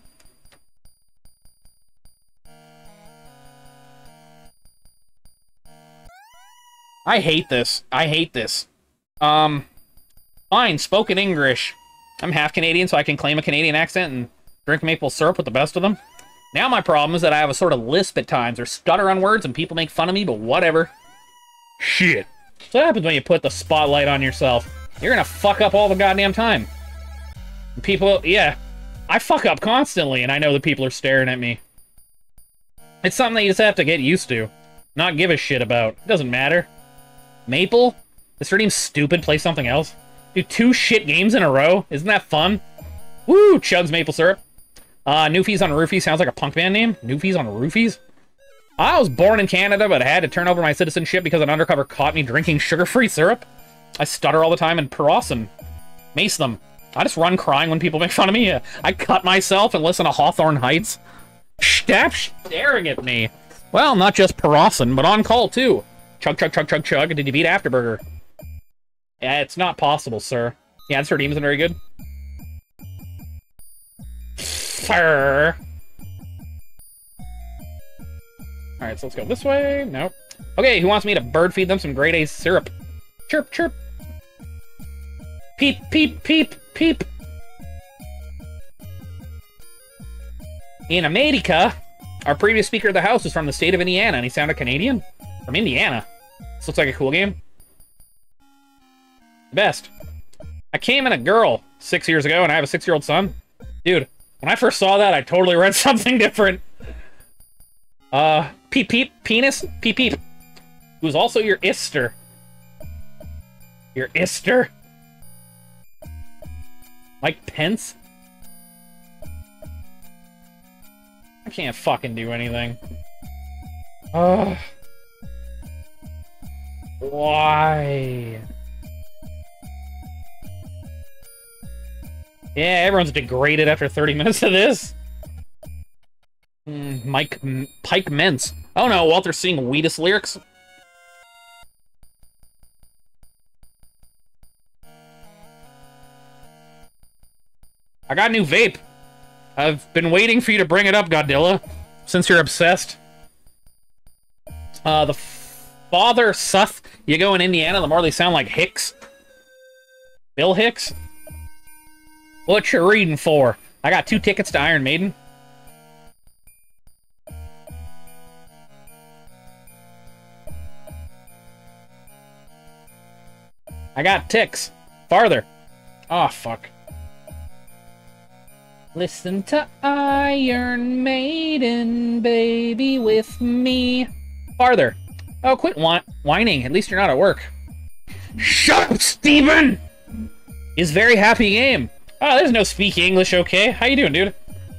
I hate this. I hate this. Fine, spoken English. I'm half Canadian, so I can claim a Canadian accent and drink maple syrup with the best of them. Now my problem is that I have a sort of lisp at times, or stutter on words, and people make fun of me, but whatever. Shit. So what happens when you put the spotlight on yourself? You're gonna fuck up all the goddamn time. And people, yeah. I fuck up constantly, and I know that people are staring at me. It's something that you just have to get used to. Not give a shit about. It doesn't matter. Maple? This redeem's stupid, play something else. Do 2 shit games in a row? Isn't that fun? Woo! Chugs maple syrup. Newfies on Roofies sounds like a punk band name. Newfies on Roofies? I was born in Canada, but I had to turn over my citizenship because an undercover caught me drinking sugar-free syrup. I stutter all the time and Pearson. Mace them. I just run crying when people make fun of me. I cut myself and listen to Hawthorne Heights. Stop staring at me. Well, not just Pearson, but on call, too. Chug, chug, chug, chug, chug. Did you beat Afterburger? Yeah, it's not possible, sir. Yeah, this redeem isn't very good. Sir. Alright, so let's go this way. Nope. Okay, who wants me to bird feed them some grade A syrup? Chirp, chirp. Peep, peep, peep, peep. In America, our previous Speaker of the House was from the state of Indiana, and he sounded Canadian? From Indiana. This looks like a cool game. Best. I came in a girl 6 years ago, and I have a 6-year-old son. Dude, when I first saw that, I totally read something different. Peep peep, penis, peep peep. Who's also your ister. Your ister? Mike Pence? I can't fucking do anything. Ugh. Why? Yeah, everyone's degraded after 30 minutes of this. Pike Mence. Oh no, Walter's singing Wheatus lyrics. I got a new vape. I've been waiting for you to bring it up, Godzilla, since you're obsessed. The farther south you go in Indiana, the more they sound like Hicks. Bill Hicks? What you reading for? I got 2 tickets to Iron Maiden. I got ticks. Farther. Oh, fuck. Listen to Iron Maiden, baby, with me. Farther. Oh, quit whining. At least you're not at work. Shut up, Steven! Is very happy game. Oh, there's no speak English, okay? How you doing, dude?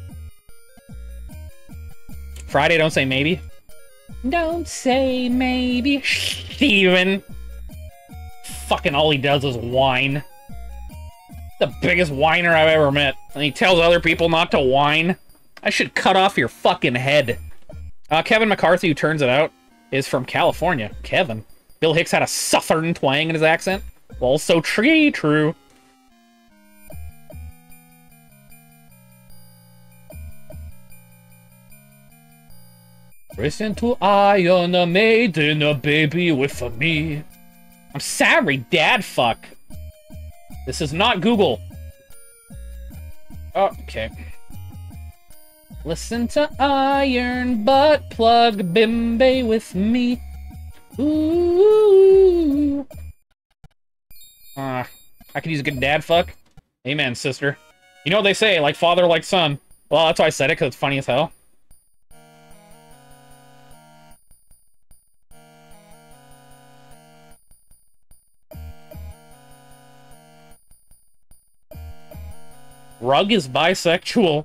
Friday, don't say maybe. Don't say maybe, Steven. Fucking all he does is whine. The biggest whiner I've ever met. And he tells other people not to whine. I should cut off your fucking head. Kevin McCarthy, who turns it out, is from California. Kevin. Bill Hicks had a southern twang in his accent. Also true. Listen to Iron Maiden, baby, with me. I'm sorry, Dad, fuck. This is not Google. Oh, okay. Listen to Iron Butt Plug Bimbe with me. Ooh. I could use a good dad fuck. Amen, sister. You know what they say, like father, like son. Well, that's why I said it, because it's funny as hell. Rug is bisexual.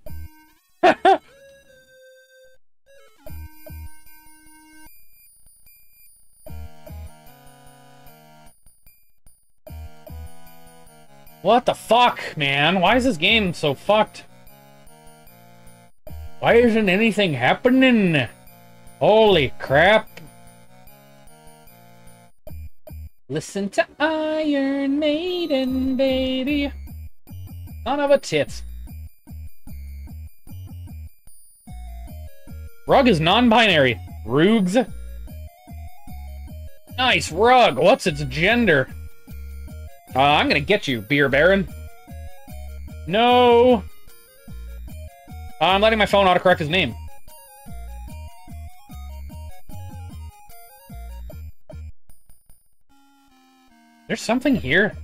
What the fuck, man? Why is this game so fucked? Why isn't anything happening? Holy crap. Listen to Iron Maiden, baby. Son of a tit. Rug is non-binary. Rugs. Nice rug. What's its gender? I'm gonna get you, Beer Baron. No. I'm letting my phone autocorrect his name. There's something here.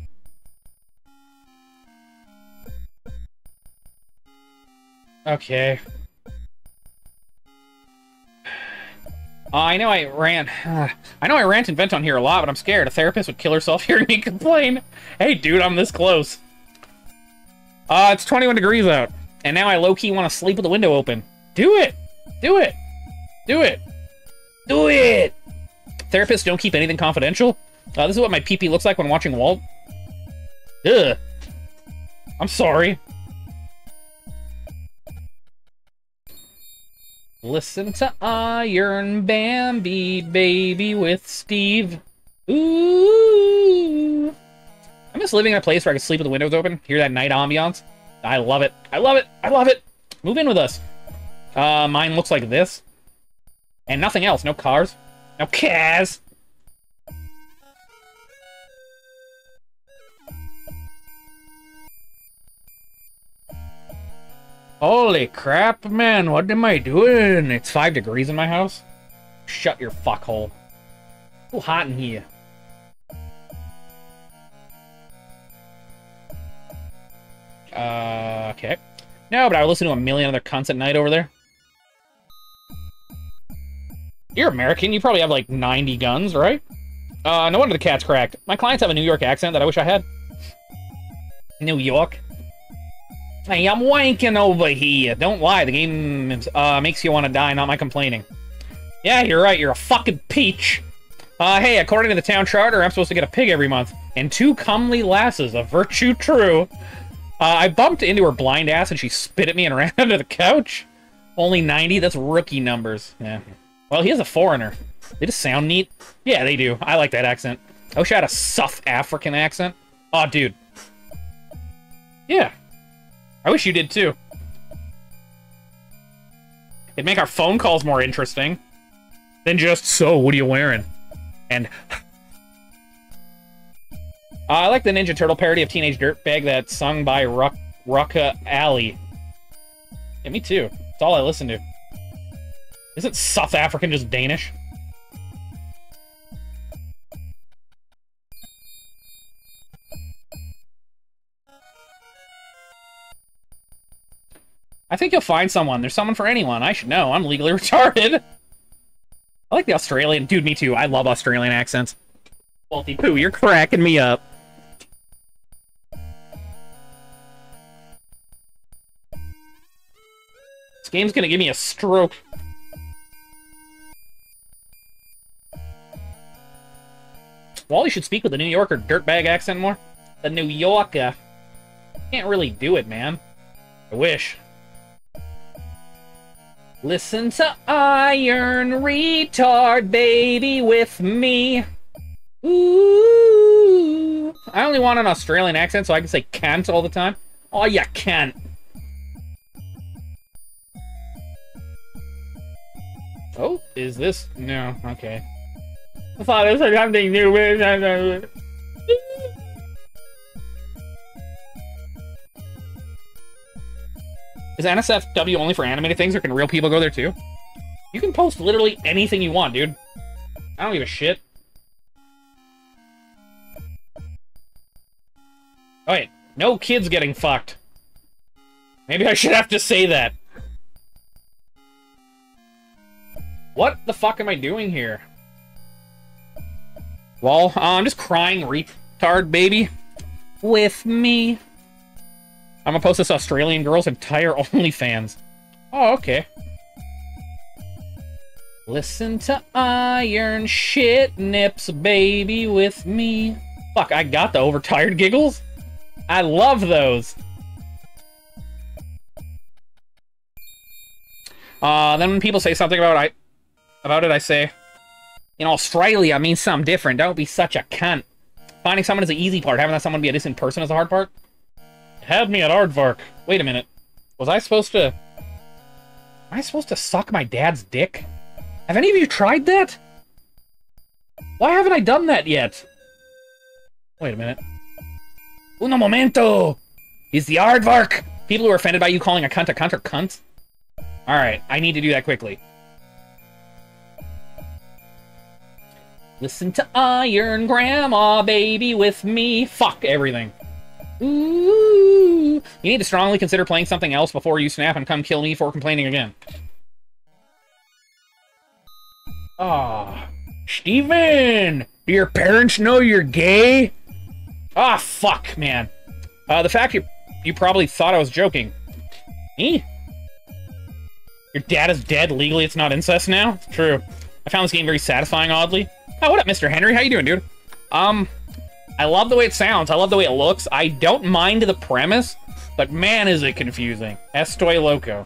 Okay. I know I rant. I know I rant and vent on here a lot, but I'm scared. A therapist would kill herself hearing me complain. Hey, dude, I'm this close. It's 21 degrees out, and now I low-key want to sleep with the window open. Do it! Do it! Do it! Do it! Therapists don't keep anything confidential. This is what my pee-pee looks like when watching Walt. Ugh. I'm sorry. Listen to Iron Bambi, baby, with Steve. Ooh. I miss living in a place where I can sleep with the windows open, hear that night ambiance. I love it. I love it. I love it. Move in with us. Mine looks like this. And nothing else. No cars. No cars. Holy crap, man. What am I doing? It's 5 degrees in my house. Shut your fuckhole. It's too hot in here. Okay. No, but I would listen to a million other cunts at night over there. You're American. You probably have like 90 guns, right? No wonder the cat's cracked. My clients have a New York accent that I wish I had. New York? Hey, I'm wanking over here. Don't lie. The game makes you want to die, not my complaining. Yeah, you're right. You're a fucking peach. Hey, according to the town charter, I'm supposed to get a pig every month. And 2 comely lasses, a virtue true. I bumped into her blind ass and she spit at me and ran under the couch. Only 90? That's rookie numbers. Yeah. Well, he is a foreigner. They just sound neat. Yeah, they do. I like that accent. I wish I had a South African accent. Oh, dude. Yeah. I wish you did, too. It'd make our phone calls more interesting than just, so, what are you wearing? And... I like the Ninja Turtle parody of Teenage Dirtbag that's sung by Rucka Ali. Yeah, me too. That's all I listen to. Isn't South African just Danish? I think you'll find someone. There's someone for anyone. I should know. I'm legally retarded. I like the Australian. Dude, me too. I love Australian accents. Walty Poo, you're cracking me up. This game's gonna give me a stroke. Wally should speak with the New Yorker dirtbag accent more. The New Yorker. Can't really do it, man. I wish. Listen to Iron Retard Baby with me. Ooh. I only want an Australian accent so I can say can't all the time. Oh, you can't. Oh, is this? No, okay. I thought it was something new. Is NSFW only for animated things, or can real people go there too? You can post literally anything you want, dude. I don't give a shit. Oh, wait, no kids getting fucked. Maybe I should have to say that. What the fuck am I doing here? Well, I'm just crying retard baby with me. I'm gonna post this Australian girl's entire OnlyFans. Oh, okay. Listen to Iron Shit Nips Baby with me. Fuck, I got the overtired giggles. I love those. Then when people say something about it, I say, in Australia means something different. Don't be such a cunt. Finding someone is the easy part. Having that someone be a decent person is the hard part. Had me at aardvark. Wait a minute. Was I supposed to... Am I supposed to suck my dad's dick? Have any of you tried that? Why haven't I done that yet? Wait a minute. Uno momento! He's the aardvark! People who are offended by you calling a cunt are cunt? Alright, I need to do that quickly. Listen to Iron Grandma Baby with me. Fuck everything. Ooh. You need to strongly consider playing something else before you snap and come kill me for complaining again. Ah, Steven! Do your parents know you're gay? Ah, fuck, man. The fact you probably thought I was joking. Me? Your dad is dead. Legally, it's not incest now? It's true. I found this game very satisfying, oddly. Oh, what up, Mr. Henry? How you doing, dude? I love the way it sounds. I love the way it looks. I don't mind the premise, but man, is it confusing. Estoy loco.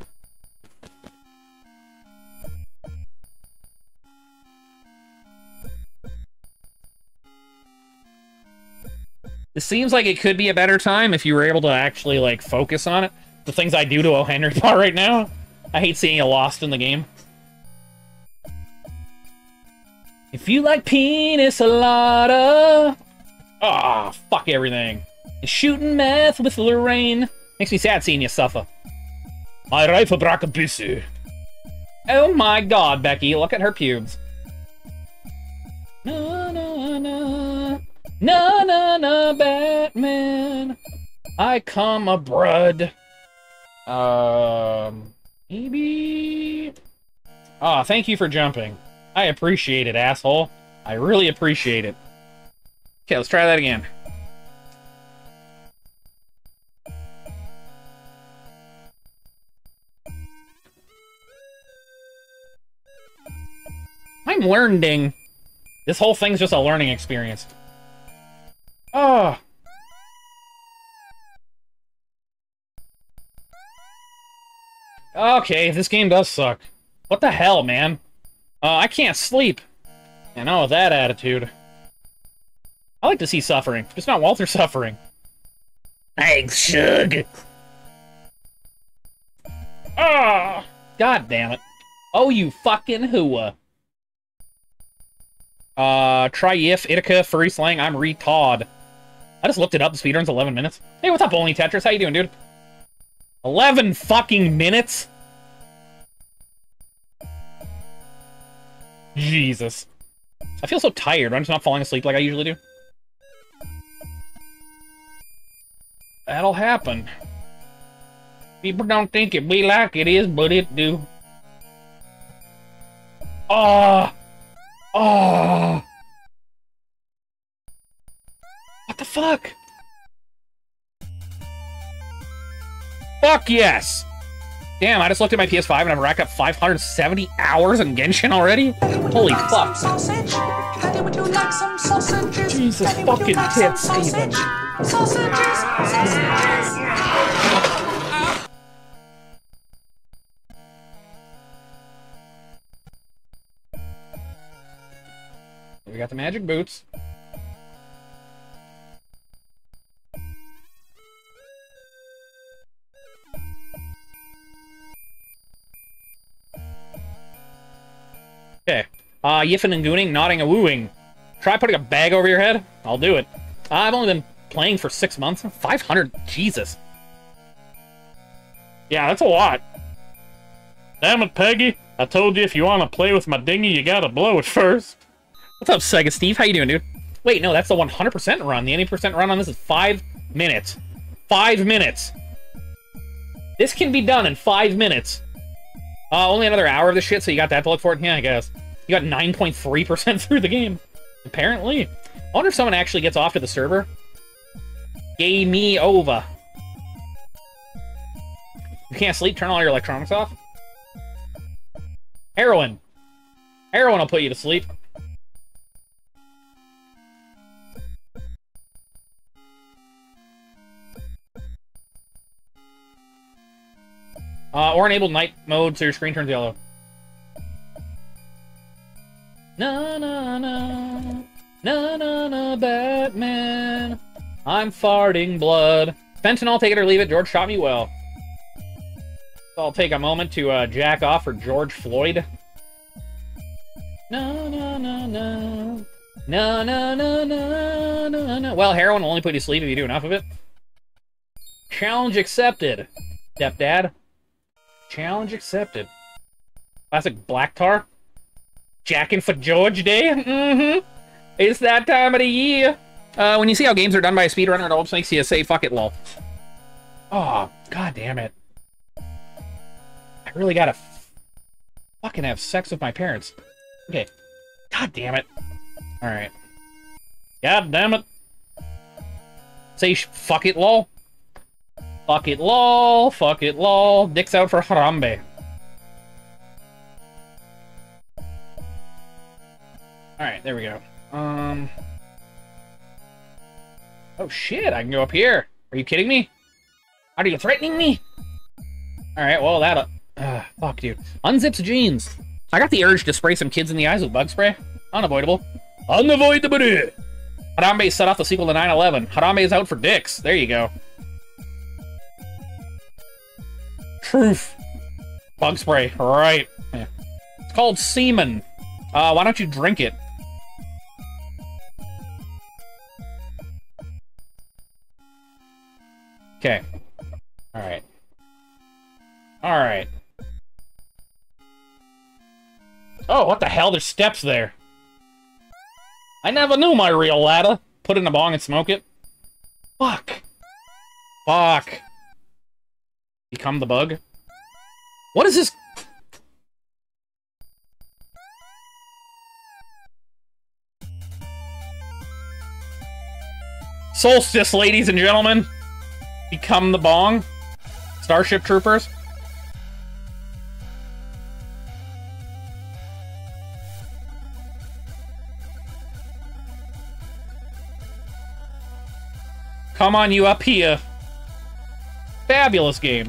It seems like it could be a better time if you were able to actually, like, focus on it. The things I do to O. Henry Bar right now. I hate seeing you lost in the game. If you like pina colada... Ah, fuck everything. And shooting meth with Lorraine. Makes me sad seeing you suffer. My rifle bracabissi. Oh my god, Becky, look at her pubes. Na na na. Na na na, Batman. I come abroad. Maybe... Aw, thank you for jumping. I appreciate it, asshole. I really appreciate it. Okay, let's try that again. I'm learning. This whole thing's just a learning experience. Oh. Okay, this game does suck. What the hell, man? I can't sleep. And oh, with that attitude. I like to see suffering, just not Walter suffering. Thanks, Shug. Ah! God damn it. Oh, you fucking hooah. Try if, Itica, furry slang, I'm retard. I just looked it up, the speedrun's 11 minutes. Hey, what's up, Only Tetris? How you doing, dude? 11 fucking minutes? Jesus. I feel so tired. I'm just not falling asleep like I usually do. That'll happen. People don't think it be like it is, but it do. Oh! Oh! What the fuck? Fuck yes! Damn, I just looked at my PS5 and I've racked up 570 hours in Genshin already? Holy fuck. Jesus fucking tits, Steven. We got the magic boots. Okay. Yiffin and gooning, nodding and wooing. Try putting a bag over your head? I'll do it. I've only been playing for 6 months. 500, Jesus. Yeah, that's a lot. Damn it, Peggy. I told you if you want to play with my dinghy, you gotta blow it first. What's up, Sega Steve? How you doing, dude? Wait, no, that's the 100% run. The 80% run on this is 5 minutes. 5 minutes. This can be done in 5 minutes. Only another hour of this shit, so you got that to look for it? Yeah, I guess. You got 9.3% through the game. Apparently. I wonder if someone actually gets off to the server. Game me over. You can't sleep? Turn all your electronics off? Heroin. Heroin will put you to sleep. Or enable night mode so your screen turns yellow. Na na na. Na na na, Batman. I'm farting blood. Fentanyl, take it or leave it. George shot me well. So I'll take a moment to jack off for George Floyd. Na na na na. Na na na na na na. Well, heroin will only put you to sleep if you do enough of it. Challenge accepted, stepdad. Challenge accepted. Classic black tar. Jacking for George Day. Mm-hmm. It's that time of the year. When you see how games are done by a speedrunner, it always makes you say, fuck it, lol. Oh, god damn it. I really gotta fucking have sex with my parents. Okay. God damn it. Alright. God damn it. Say fuck it, lol. Fuck it, lol. Fuck it, lol. Dick's out for Harambe. Alright, there we go. Oh shit, I can go up here. Are you kidding me? Are you threatening me? Alright, well that... fuck, dude. Unzips jeans. I got the urge to spray some kids in the eyes with bug spray. Unavoidable. Unavoidable! Harambe set off the sequel to 9/11. Harambe is out for dicks. There you go. Truth. Bug spray. Right. Yeah. It's called semen. Why don't you drink it? Okay. Alright. Alright. Oh, what the hell? There's steps there. I never knew my real ladder. Put it in a bong and smoke it. Fuck. Fuck. Become the bug? What is this? Solstice, ladies and gentlemen. Become the bong. Starship Troopers. Come on, you up here. Fabulous game.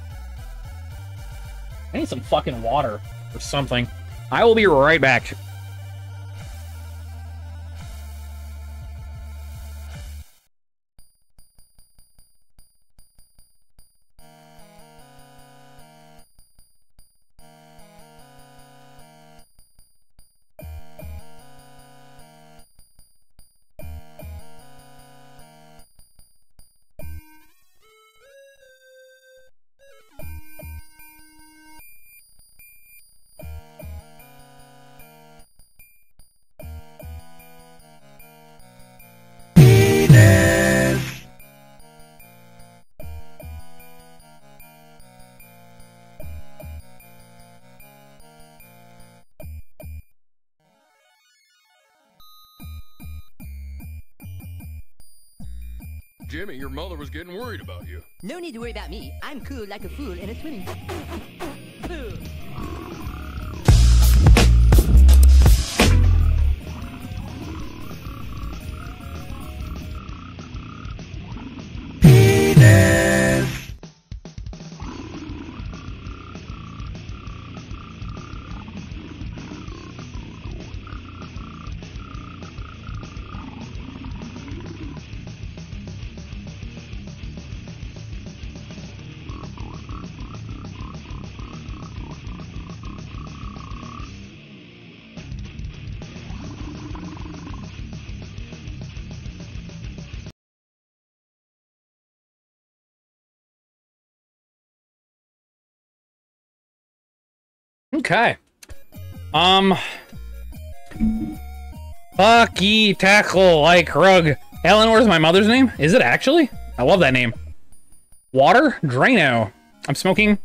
I need some fucking water or something. I will be right back. Jimmy, your mother was getting worried about you. No need to worry about me. I'm cool like a fool in a swimming pool. Okay. Fuck ye, tackle like rug. Eleanor's my mother's name? Is it actually? I love that name. Water? Drano. I'm smoking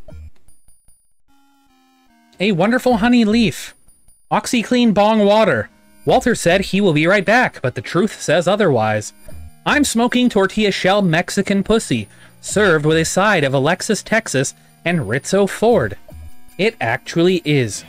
a wonderful honey leaf. OxyClean bong water. Walter said he will be right back, but the truth says otherwise. I'm smoking tortilla shell Mexican pussy, served with a side of Alexis Texas and Rizzo Ford. It actually is.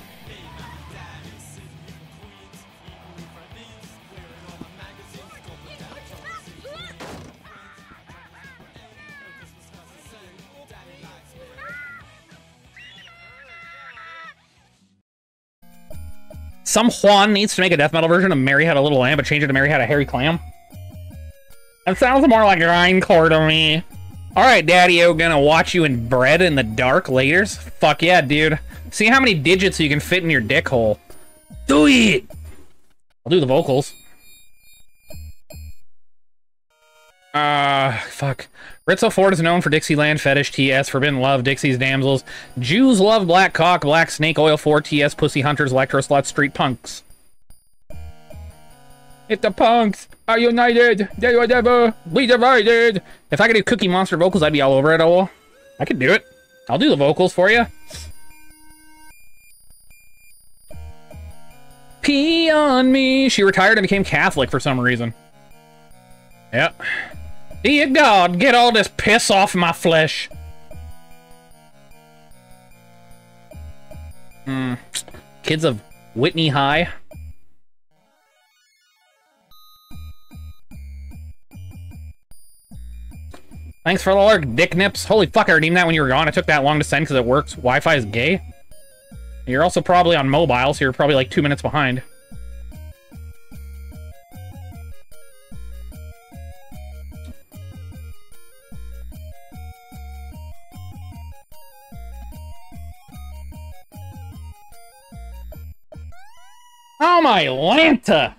Some Juan needs to make a death metal version of Mary Had a Little Lamb, but change it to Mary Had a Hairy Clam. That sounds more like grindcore to me. Alright, Daddy-O, gonna watch you in bread in the dark laters? Fuck yeah, dude. See how many digits you can fit in your dick hole. Do it! I'll do the vocals. Fuck. Rizzo Ford is known for Dixieland Fetish TS, Forbidden Love, Dixie's Damsels. Jews love Black Cock, Black Snake Oil 4 TS, Pussy Hunters, Electro Slut, Street Punks. If the punks are united, they will never be divided. If I could do Cookie Monster vocals, I'd be all over it. Oh, I could do it. I'll do the vocals for you. Pee on me. She retired and became Catholic for some reason. Yep. Dear God, get all this piss off my flesh. Kids of Whitney High. Thanks for the lurk, dick nips. Holy fuck, I redeemed that when you were gone. It took that long to send because it works. Wi-Fi is gay. You're also probably on mobile, so you're probably like 2 minutes behind. Oh my Lanta!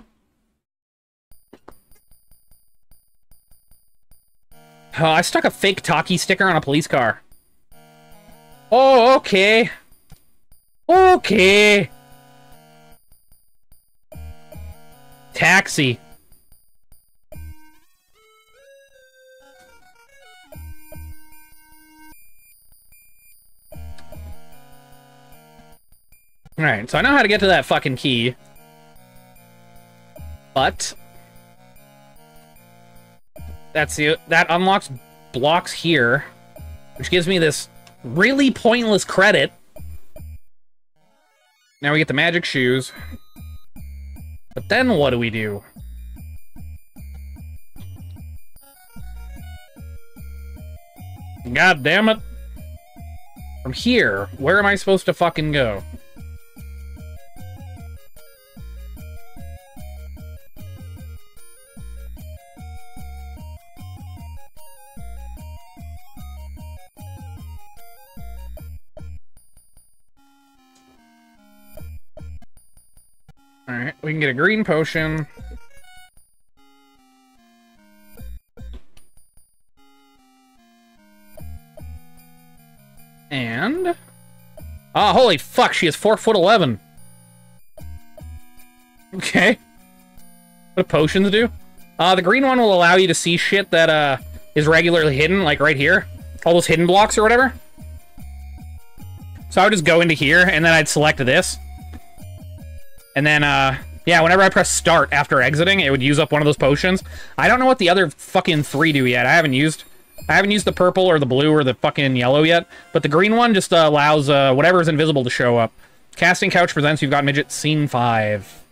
Oh, I stuck a fake Taki sticker on a police car. Oh, okay. Okay. Taxi. Alright, so I know how to get to that fucking key. But that unlocks blocks here, which gives me this really pointless credit. Now we get the magic shoes. But then what do we do? God damn it. From here, where am I supposed to fucking go? Alright, we can get a green potion. And... ah, holy fuck, she is 4'11". Okay. What do potions do? The green one will allow you to see shit that, is regularly hidden, like right here. All those hidden blocks or whatever. So I would just go into here, and then I'd select this. And then, yeah, whenever I press start after exiting, it would use up one of those potions. I don't know what the other fucking 3 do yet. I haven't used the purple or the blue or the fucking yellow yet. But the green one just allows whatever is invisible to show up. Casting Couch presents You've Got Midget Scene 5.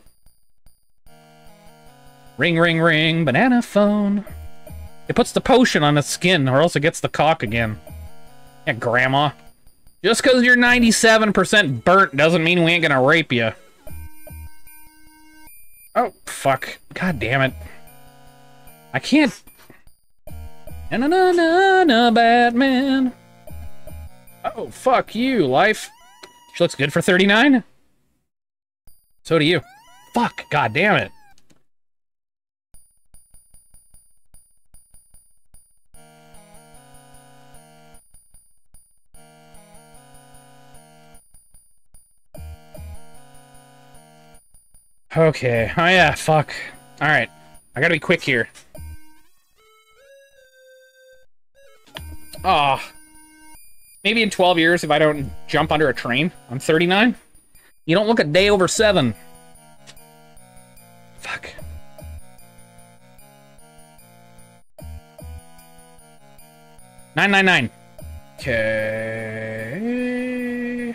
Ring, ring, ring, banana phone. It puts the potion on the skin, or else it gets the cock again. Yeah, Grandma. Just because you're 97% burnt doesn't mean we ain't gonna rape you. Oh, fuck. God damn it. I can't... Na-na-na-na-na, Batman. Oh, fuck you, life. She looks good for 39? So do you. Fuck, god damn it. Okay. Oh, yeah, fuck. Alright. I gotta be quick here. Oh. Maybe in 12 years if I don't jump under a train. I'm 39. You don't look a day over 7. Fuck. $9.99. Okay.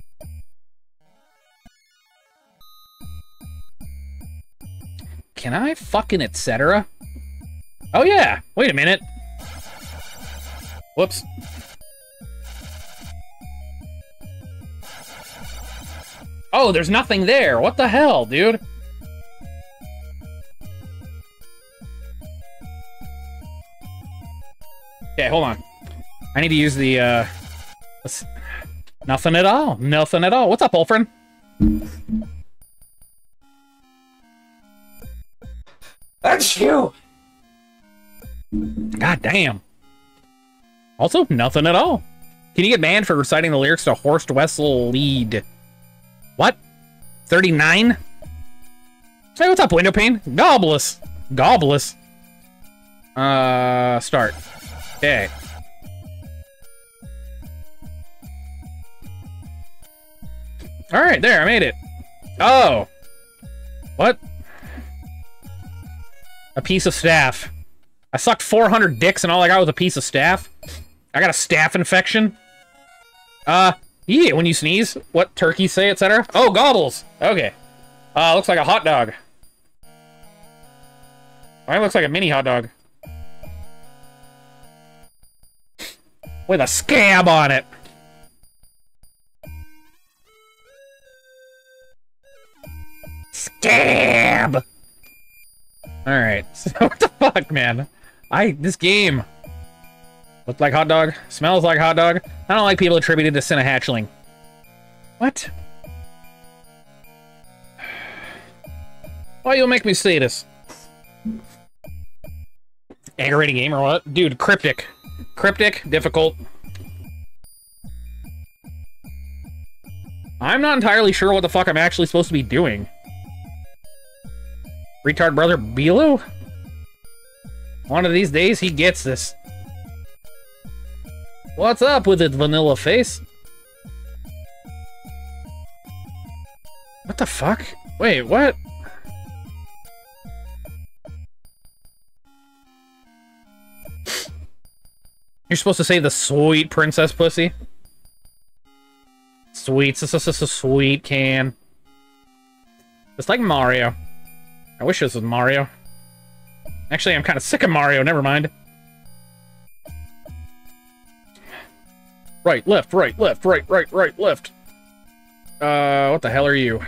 Can I fucking etc.? Oh yeah! Wait a minute. Whoops. Oh, there's nothing there. What the hell, dude? Okay, hold on. I need to use the, nothing at all. Nothing at all. What's up, old friend? That's you! God damn. Also, nothing at all. Can you get banned for reciting the lyrics to Horst Wessel Lied? What? 39? Hey, what's up, Windowpane? Gobless. Gobless. Start. Okay. Alright, there, I made it. Oh. What? A piece of staff. I sucked 400 dicks and all I got was a piece of staff? I got a staph infection? Yeah, when you sneeze, what turkeys say, etc. Oh, gobbles! Okay. Looks like a hot dog. Mine looks like a mini hot dog. With a scab on it. Scab! Alright, so what the fuck, man? This game... Looks like hot dog, smells like hot dog. I don't like people attributed to sin a hatchling. What? Why you'll make me say this? Aggravating game or what? Dude, cryptic. Cryptic, difficult. I'm not entirely sure what the fuck I'm actually supposed to be doing. Retard brother Bilo? One of these days he gets this. What's up with it, vanilla face? What the fuck? Wait, what? You're supposed to say the sweet princess pussy? Sweet, sweet can. It's like Mario. I wish this was Mario. Actually, I'm kind of sick of Mario, never mind. Right, left, right, left, right, right, right, left. What the hell are you?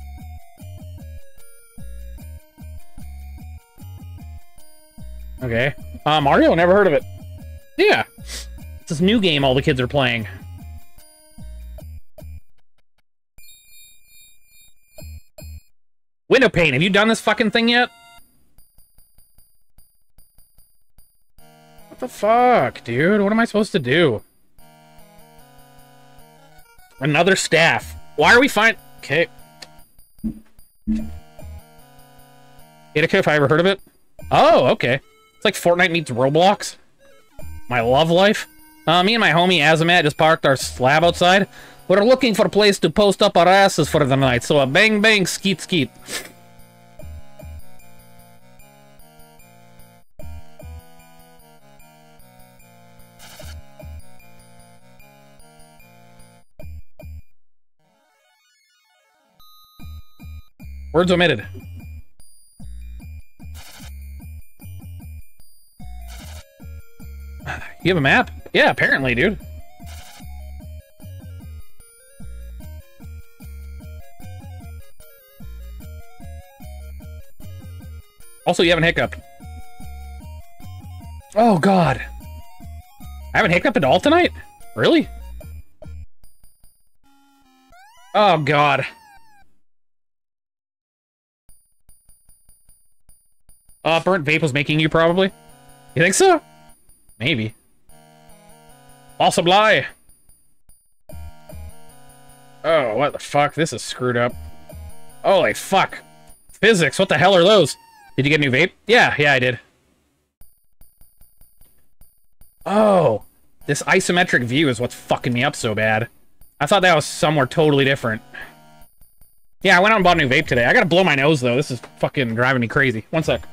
Okay. Mario? Never heard of it. Yeah. It's this new game all the kids are playing. Window pane, have you done this fucking thing yet? What the fuck, dude? What am I supposed to do? Another staff. Why are we fine? Okay. Ithaca, if I ever heard of it. Oh, okay. It's like Fortnite meets Roblox. My love life. Me and my homie Azamat just parked our slab outside. We're looking for a place to post up our asses for the night, so a bang bang skeet skeet. Words omitted. You have a map? Yeah, apparently, dude. Also, you haven't hiccuped. Oh, God. I haven't hiccuped at all tonight? Really? Oh, God. Burnt vape was making you, probably? You think so? Maybe. Possibly. Oh, what the fuck? This is screwed up. Holy fuck. Physics, what the hell are those? Did you get a new vape? Yeah, I did. Oh. This isometric view is what's fucking me up so bad. I thought that was somewhere totally different. Yeah, I went out and bought a new vape today. I gotta blow my nose, though. This is fucking driving me crazy. One sec.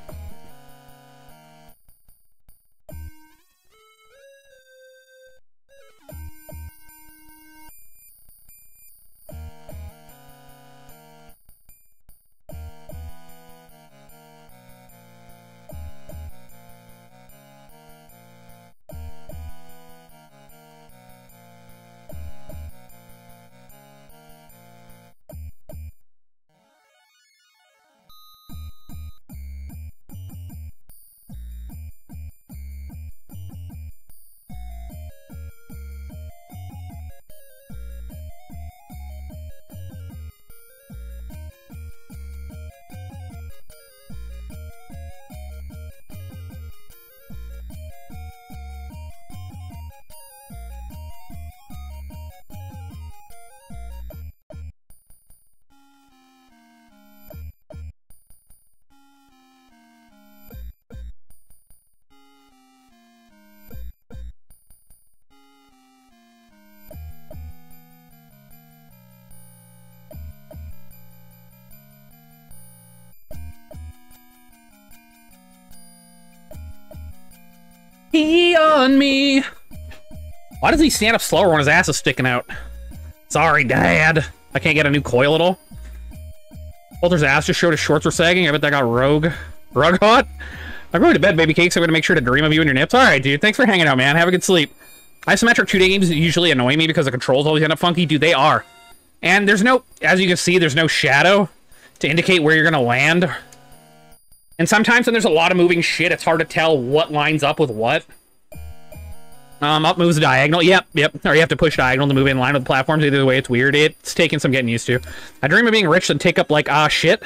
He on me. Why does he stand up slower when his ass is sticking out? Sorry, Dad. I can't get a new coil at all. Walter's ass just showed his shorts were sagging. I bet that got rug hot. I'm going to bed, baby cakes. I'm going to make sure to dream of you and your nips. All right, dude. Thanks for hanging out, man. Have a good sleep. Isometric 2D games usually annoy me because the controls always end up funky. Dude, they are. And there's no, as you can see, there's no shadow to indicate where you're going to land. And sometimes when there's a lot of moving shit, it's hard to tell what lines up with what. Up moves diagonal. Yep. Or you have to push diagonal to move in line with the platforms. Either way, it's weird. It's taking some getting used to. I dream of being rich and take up, like, shit.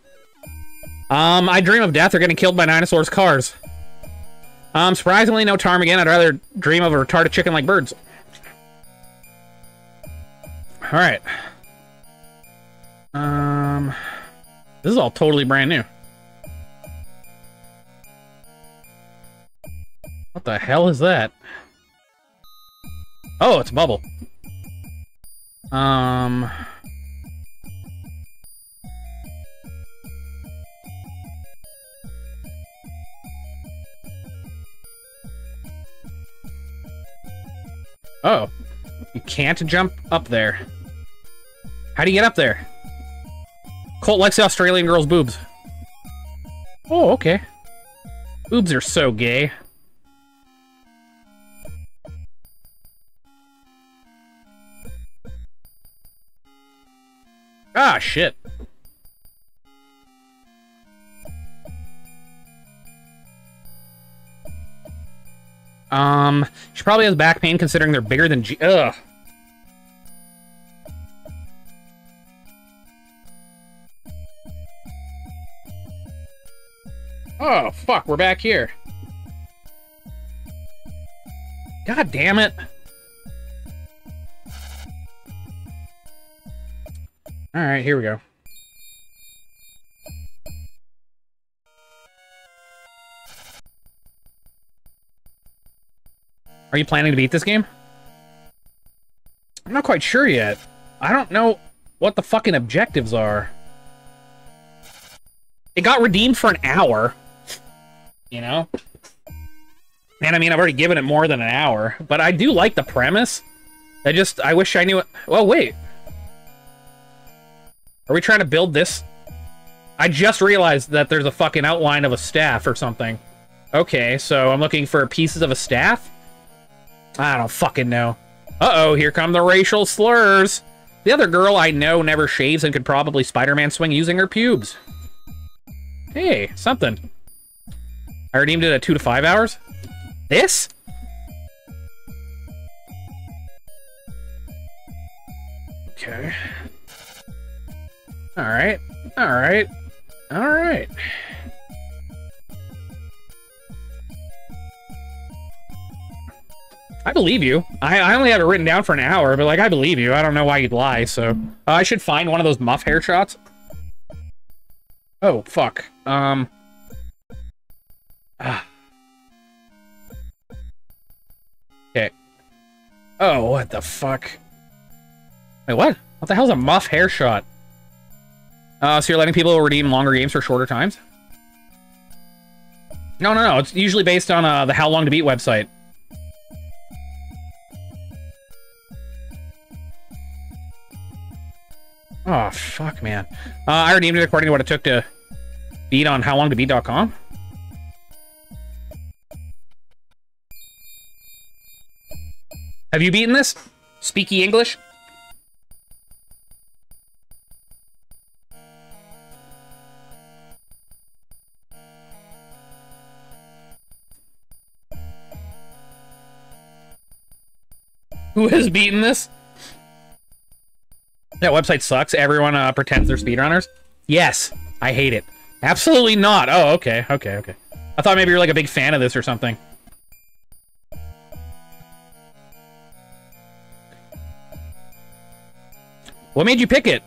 I dream of death or getting killed by dinosaurs' cars. Surprisingly, no ptarmigan. I'd rather dream of a retarded chicken like birds. Alright. This is all totally brand new. What the hell is that? Oh, it's a bubble. Oh. You can't jump up there. How do you get up there? Colt likes the Australian girl's boobs. Oh, okay. Boobs are so gay. Ah, shit. She probably has back pain considering they're bigger than ugh. Oh, fuck, we're back here. God damn it. Alright, here we go. Are you planning to beat this game? I'm not quite sure yet. I don't know what the fucking objectives are. It got redeemed for an hour. You know? And I mean, I've already given it more than an hour. But I do like the premise. I wish I knew it. Well, wait. Are we trying to build this? I just realized that there's a fucking outline of a staff or something. Okay, so I'm looking for pieces of a staff? I don't fucking know. Uh-oh, here come the racial slurs. The other girl I know never shaves and could probably Spider-Man swing using her pubes. Hey, something. I redeemed it at 2 to 5 hours? This? Okay. Alright. Alright. Alright. I believe you. I only have it written down for an hour, but, like, I believe you. I don't know why you'd lie, so... I should find one of those muff hair shots. Oh, fuck. Okay. Oh, what the fuck? Wait, what? What the hell's a muff hair shot? So you're letting people redeem longer games for shorter times? No. It's usually based on the How Long to Beat website. Oh, fuck, man. I redeemed it according to what it took to beat on howlongtobeat.com. Have you beaten this? Speaky English? Who has beaten this? That website sucks. Everyone pretends they're speedrunners. Yes, I hate it. Absolutely not. Oh, okay. I thought maybe you're like a big fan of this or something. What made you pick it?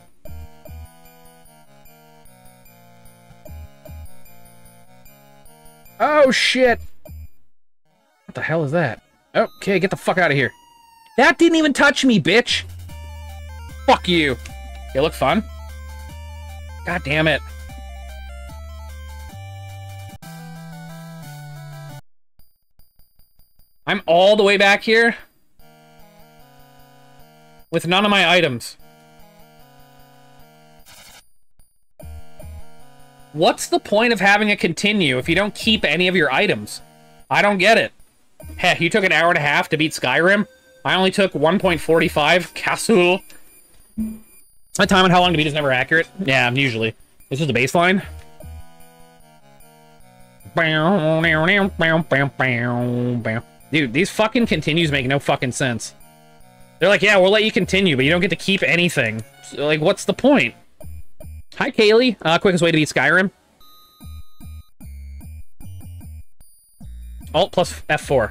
Oh, shit. What the hell is that? Okay, get the fuck out of here. That didn't even touch me, bitch. Fuck you. They look fun. God damn it. I'm all the way back here with none of my items. What's the point of having a continue if you don't keep any of your items? I don't get it. Heh, you took an hour and a half to beat Skyrim? I only took 1.45. Castle. My time on how long to beat is never accurate. Yeah, usually. This is the baseline. Dude, these fucking continues make no fucking sense. They're like, yeah, we'll let you continue, but you don't get to keep anything. So, like, what's the point? Hi, Kaylee. Quickest way to beat Skyrim. Alt plus F4.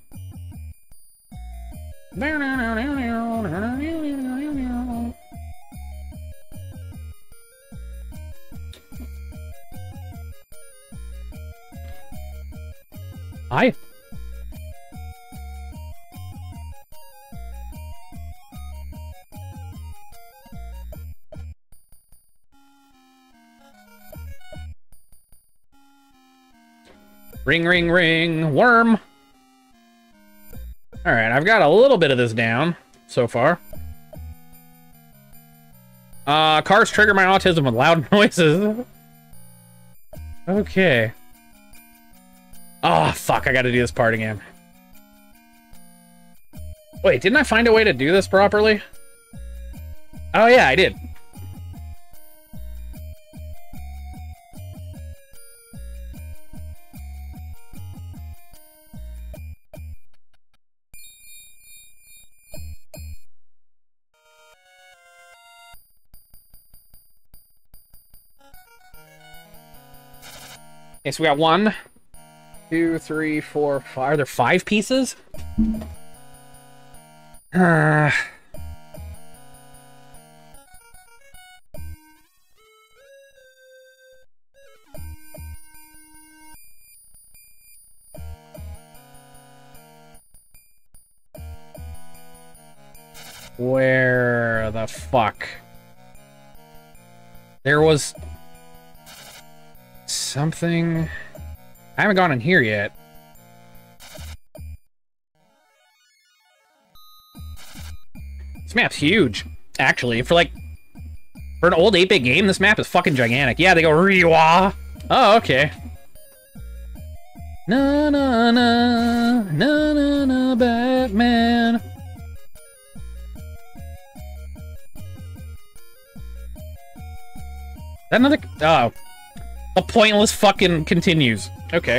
Hi. Ring, ring, ring. Worm. Alright, I've got a little bit of this down so far. Cars trigger my autism with loud noises. Okay. Oh, fuck, I gotta do this part again. Wait, didn't I find a way to do this properly? Oh yeah, I did. Okay, so we got 1, 2, 3, 4, 5. Are there 5 pieces? Where the fuck? There was something. I haven't gone in here yet. This map's huge, actually. For an old 8-bit game, this map is fucking gigantic. Yeah, they go Riwa. Oh, okay. Na na na na na na Batman. That another? Oh. The pointless fucking continues. Okay.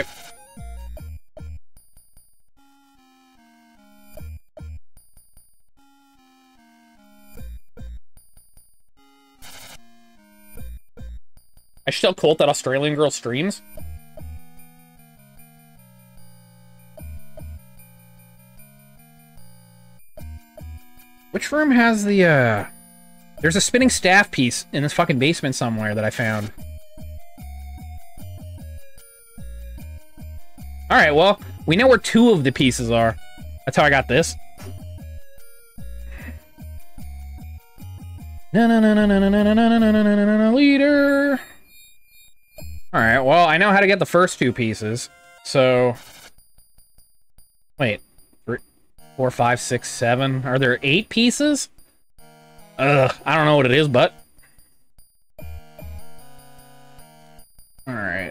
I should tell Colt that Australian girl streams. Which room has the, There's a spinning staff piece in this fucking basement somewhere that I found. Alright, well, we know where 2 of the pieces are. That's how I got this. Leader! Alright, well, I know how to get the first 2 pieces. So... Wait. 3, 4, 5, 6, 7. Are there 8 pieces? Ugh, I don't know what it is, but... Alright,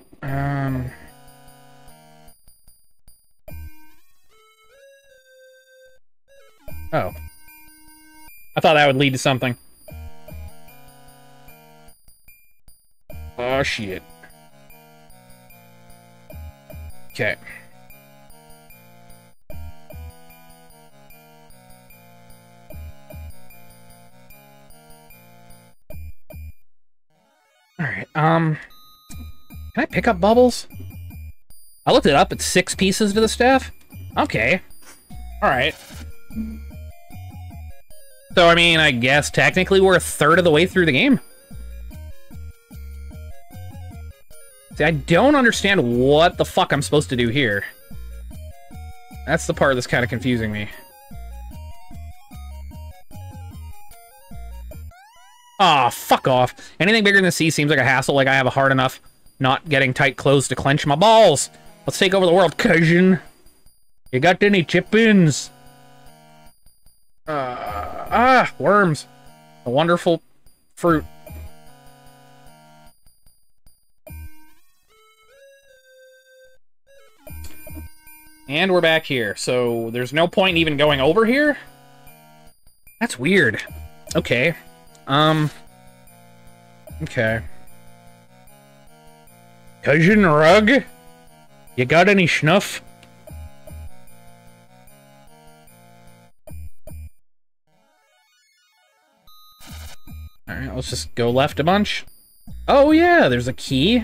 Oh. I thought that would lead to something. Oh, shit. Okay. Alright, can I pick up bubbles? I looked it up, it's 6 pieces to the staff? Okay. Alright. So, I mean, I guess technically we're a third of the way through the game. See, I don't understand what the fuck I'm supposed to do here. That's the part that's kind of confusing me. Aw, fuck off. Anything bigger than C seems like a hassle, like I have a hard enough not getting tight clothes to clench my balls. Let's take over the world, cousin. You got any chippins? Worms. A wonderful fruit. And we're back here, so there's no point in even going over here? That's weird. Okay. Okay. Cousin Rug? You got any schnuff? Alright, let's just go left a bunch. Oh yeah, there's a key.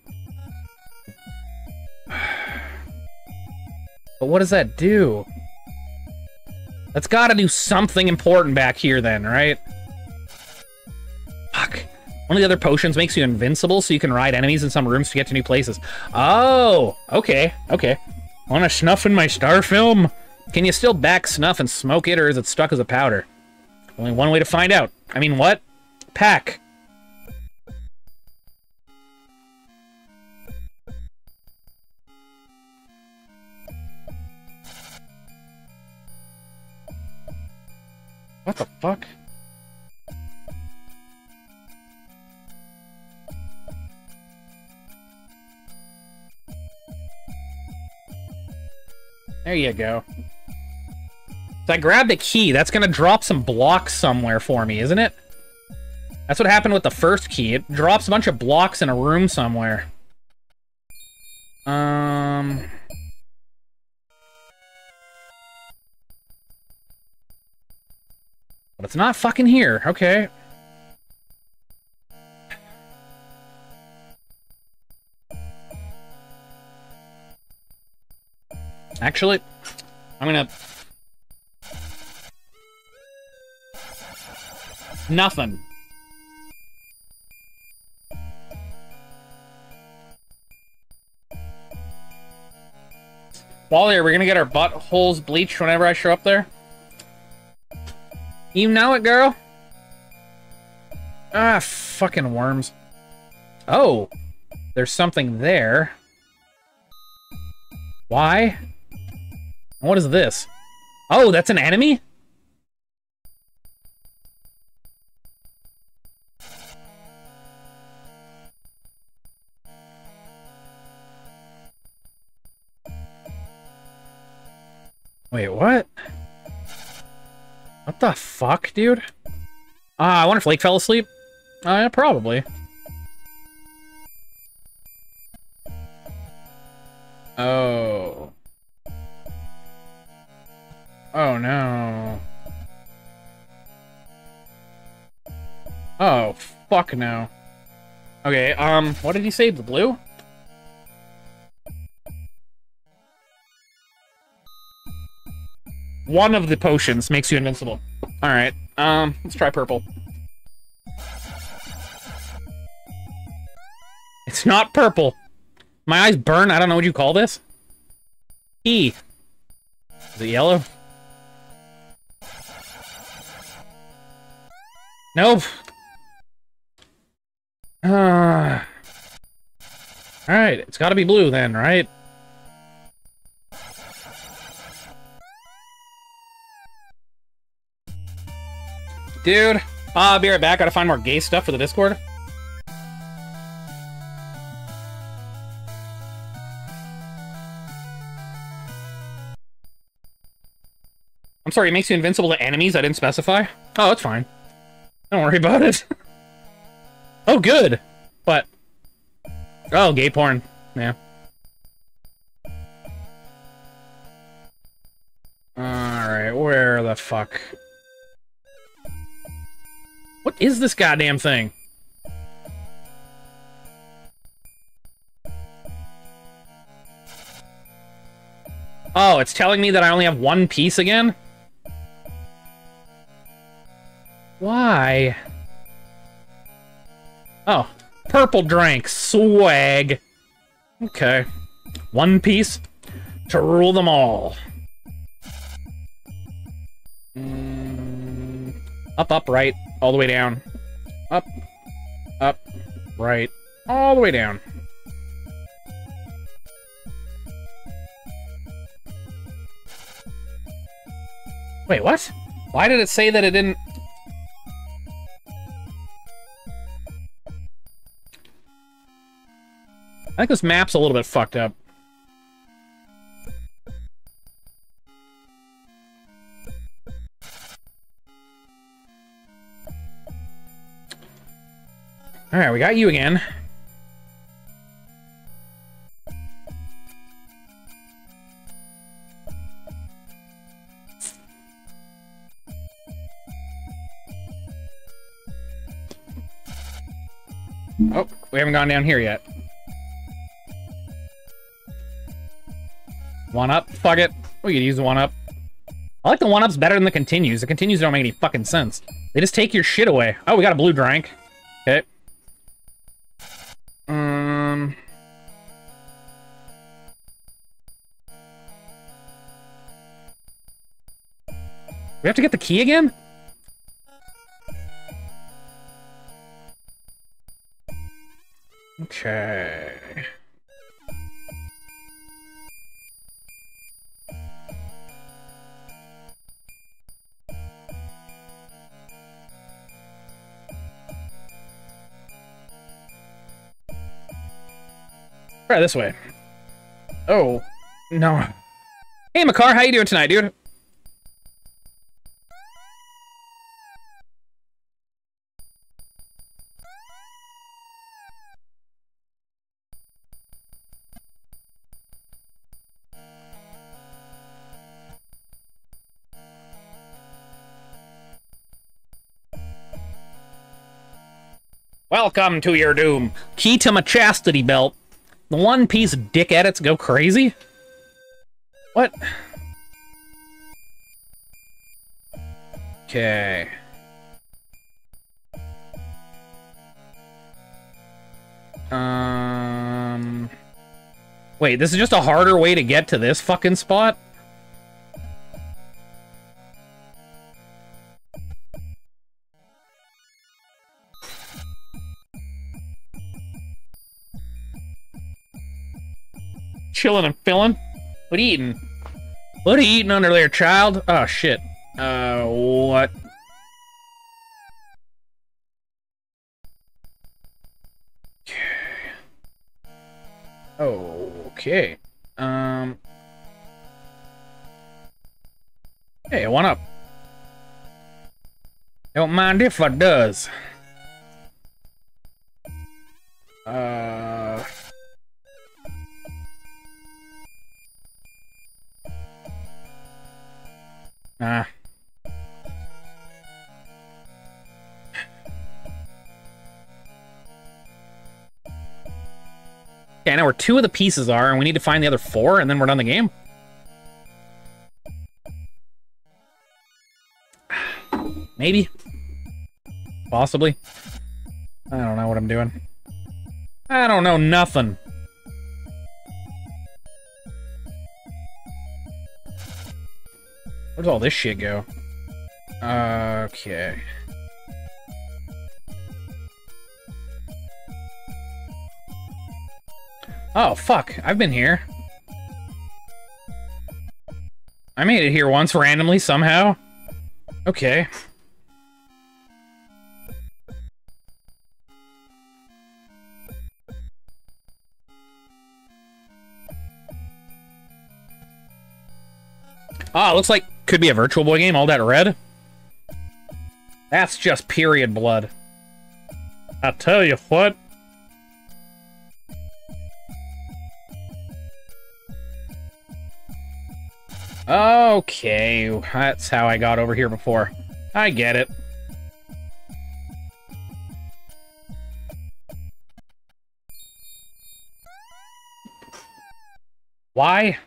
But what does that do? That's gotta do something important back here then, right? Fuck. One of the other potions makes you invincible, so you can ride enemies in some rooms to get to new places. Oh! Okay, okay. Wanna snuff in my star film? Can you still back snuff and smoke it, or is it stuck as a powder? Only one way to find out. I mean, what? Pack. What the fuck? There you go. So I grabbed a key. That's gonna drop some blocks somewhere for me, isn't it? That's what happened with the first key. It drops a bunch of blocks in a room somewhere. But it's not fucking here. Okay. Actually, I'm gonna... Nothing. Wally, are we gonna get our buttholes bleached whenever I show up there? You know it, girl. Ah, fucking worms. Oh, there's something there. Why? What is this? Oh, that's an enemy? Wait, what? What the fuck, dude? I wonder if Lake fell asleep. Yeah, probably. Oh. Oh, no. Oh, fuck no. Okay, what did he say? The blue? One of the potions makes you invincible. Alright, let's try purple. It's not purple. My eyes burn. I don't know what you call this. E. Is it yellow? Nope. Alright, it's gotta be blue then, right? Dude, I'll be right back. Gotta find more gay stuff for the Discord. I'm sorry, it makes you invincible to enemies I didn't specify? Oh, it's fine. Don't worry about it. Oh, good. What? Oh, gay porn. Yeah. Alright, where the fuck? What is this goddamn thing? Oh, it's telling me that I only have one piece again? Why? Oh, purple drink. Swag. Okay. One piece to rule them all. Up, up, right. All the way down. Up, up, right. All the way down. Wait, what? Why did it say that it didn't... I think this map's a little bit fucked up. Alright, we got you again. Oh, we haven't gone down here yet. One up, fuck it. We could use the one up. I like the one ups better than the continues. The continues don't make any fucking sense. They just take your shit away. Oh, we got a blue drink. Okay. We have to get the key again? Okay. Try this way. Oh, no. Hey, Makar, how you doing tonight, dude? Welcome to your doom. Key to my chastity belt. The one piece of dick edits go crazy? What? Okay. Wait, this is just a harder way to get to this fucking spot? Chilling and filling? What are you eating? What are you eating under there, child? Oh, shit. What? Okay. Hey, one up. Don't mind if I does. Okay, I know where two of the pieces are, and we need to find the other four, and then we're done the game. Maybe. Possibly. I don't know what I'm doing. I don't know nothing. Where's all this shit go? Okay. Oh, fuck. I've been here. I made it here once randomly, somehow. Okay. Ah, looks like could be a Virtual Boy game, all that red. That's just period blood. I tell you what. Okay, that's how I got over here before. I get it. Why?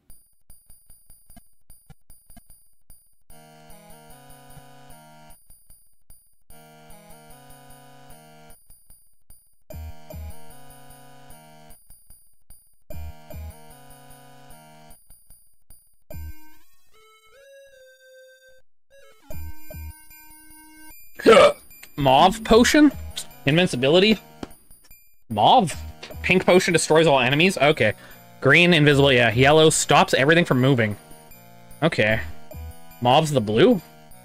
Mauve potion? Invincibility? Mauve? Pink potion destroys all enemies? Okay. Green, invisible, yeah. Yellow stops everything from moving. Okay. Mauve's the blue?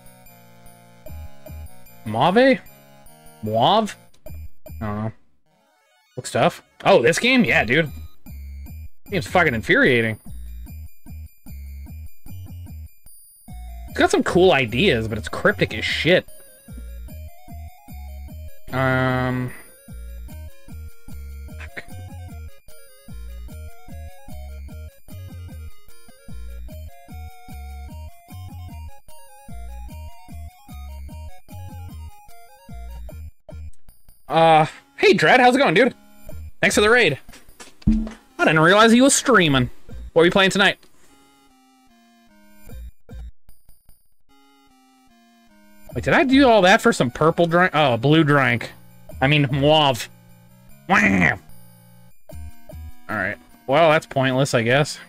Mauve? Mauve? I don't know. Looks tough. Oh, this game? Yeah, dude. Game's fucking infuriating. It's got some cool ideas, but it's cryptic as shit. Fuck. Hey Dread, how's it going, dude? Thanks for the raid. I didn't realize he was streaming. What are we playing tonight? Wait, did I do all that for some purple drink? Oh, blue drink. I mean, mauve. Wham! Alright. Well, that's pointless, I guess.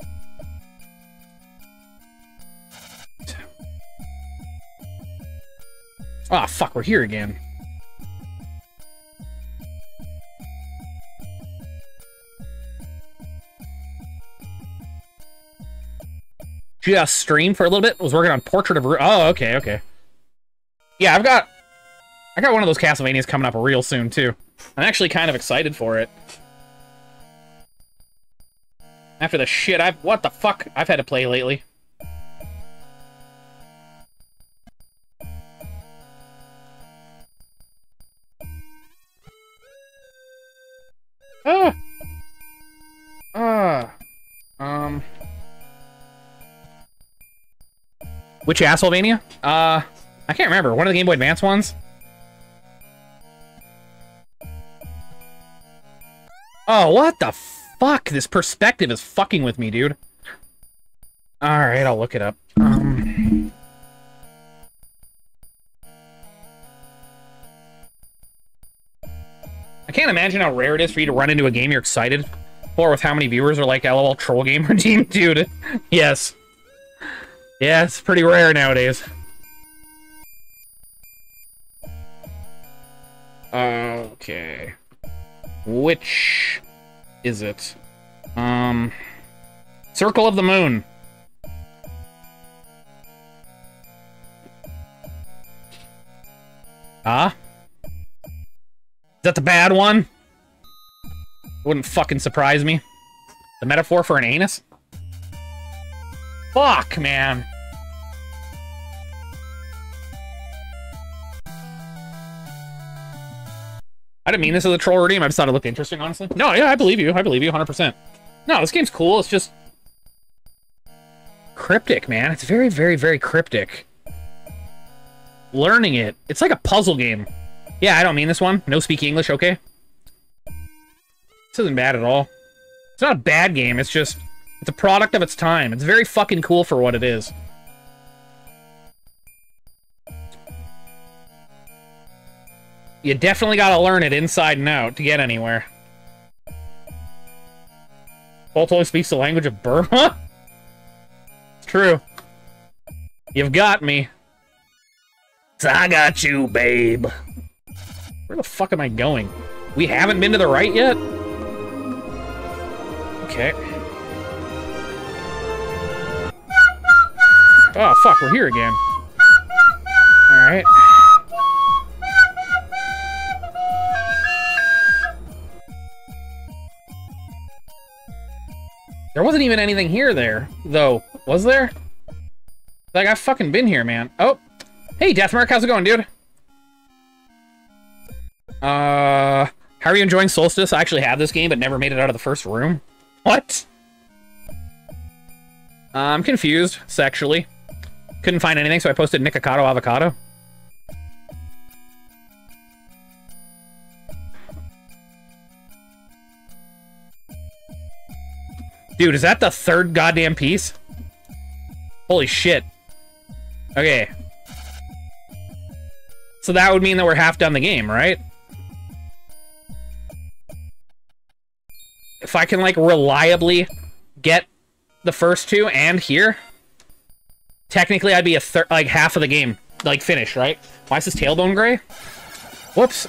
Ah, oh, fuck, we're here again. Just streamed for a little bit. Was working on Portrait of Oh, okay, okay. Yeah, I got one of those Castlevanias coming up real soon too. I'm actually kind of excited for it. After the shit what the fuck I've had to play lately. Which Castlevania? I can't remember. One of the Game Boy Advance ones? Oh, what the fuck? This perspective is fucking with me, dude. Alright, I'll look it up. I can't imagine how rare it is for you to run into a game you're excited for with how many viewers are like, LOL, troll game team, dude. Yes. Yeah, it's pretty rare nowadays. Okay. Which is it? Circle of the Moon. Huh? Is that the bad one? Wouldn't fucking surprise me. The metaphor for an anus? Fuck, man. I didn't mean this as a troll redeem. I just thought it looked interesting, honestly. No, yeah, I believe you. I believe you 100%. No, this game's cool. It's just cryptic, man. It's very, very, very cryptic. Learning it. It's like a puzzle game. Yeah, I don't mean this one. No speak English, okay? This isn't bad at all. It's not a bad game. It's just... it's a product of its time. It's very fucking cool for what it is. You definitely gotta learn it inside and out to get anywhere. Paul totally speaks the language of Burma? It's true. You've got me. I got you, babe. Where the fuck am I going? We haven't been to the right yet? Okay. Oh, fuck, we're here again. Alright. There wasn't even anything here there, though. Was there? Like, I've fucking been here, man. Oh. Hey, Deathmark, how's it going, dude? How are you enjoying Solstice? I actually have this game, but never made it out of the first room. What? I'm confused, sexually. Couldn't find anything, so I posted Nikocado Avocado. Dude, is that the third goddamn piece? Holy shit. Okay. So that would mean that we're half done the game, right? If I can, like, reliably get the first two and here, technically I'd be like half of the game, like, finished, right? Why is this tailbone gray? Whoops.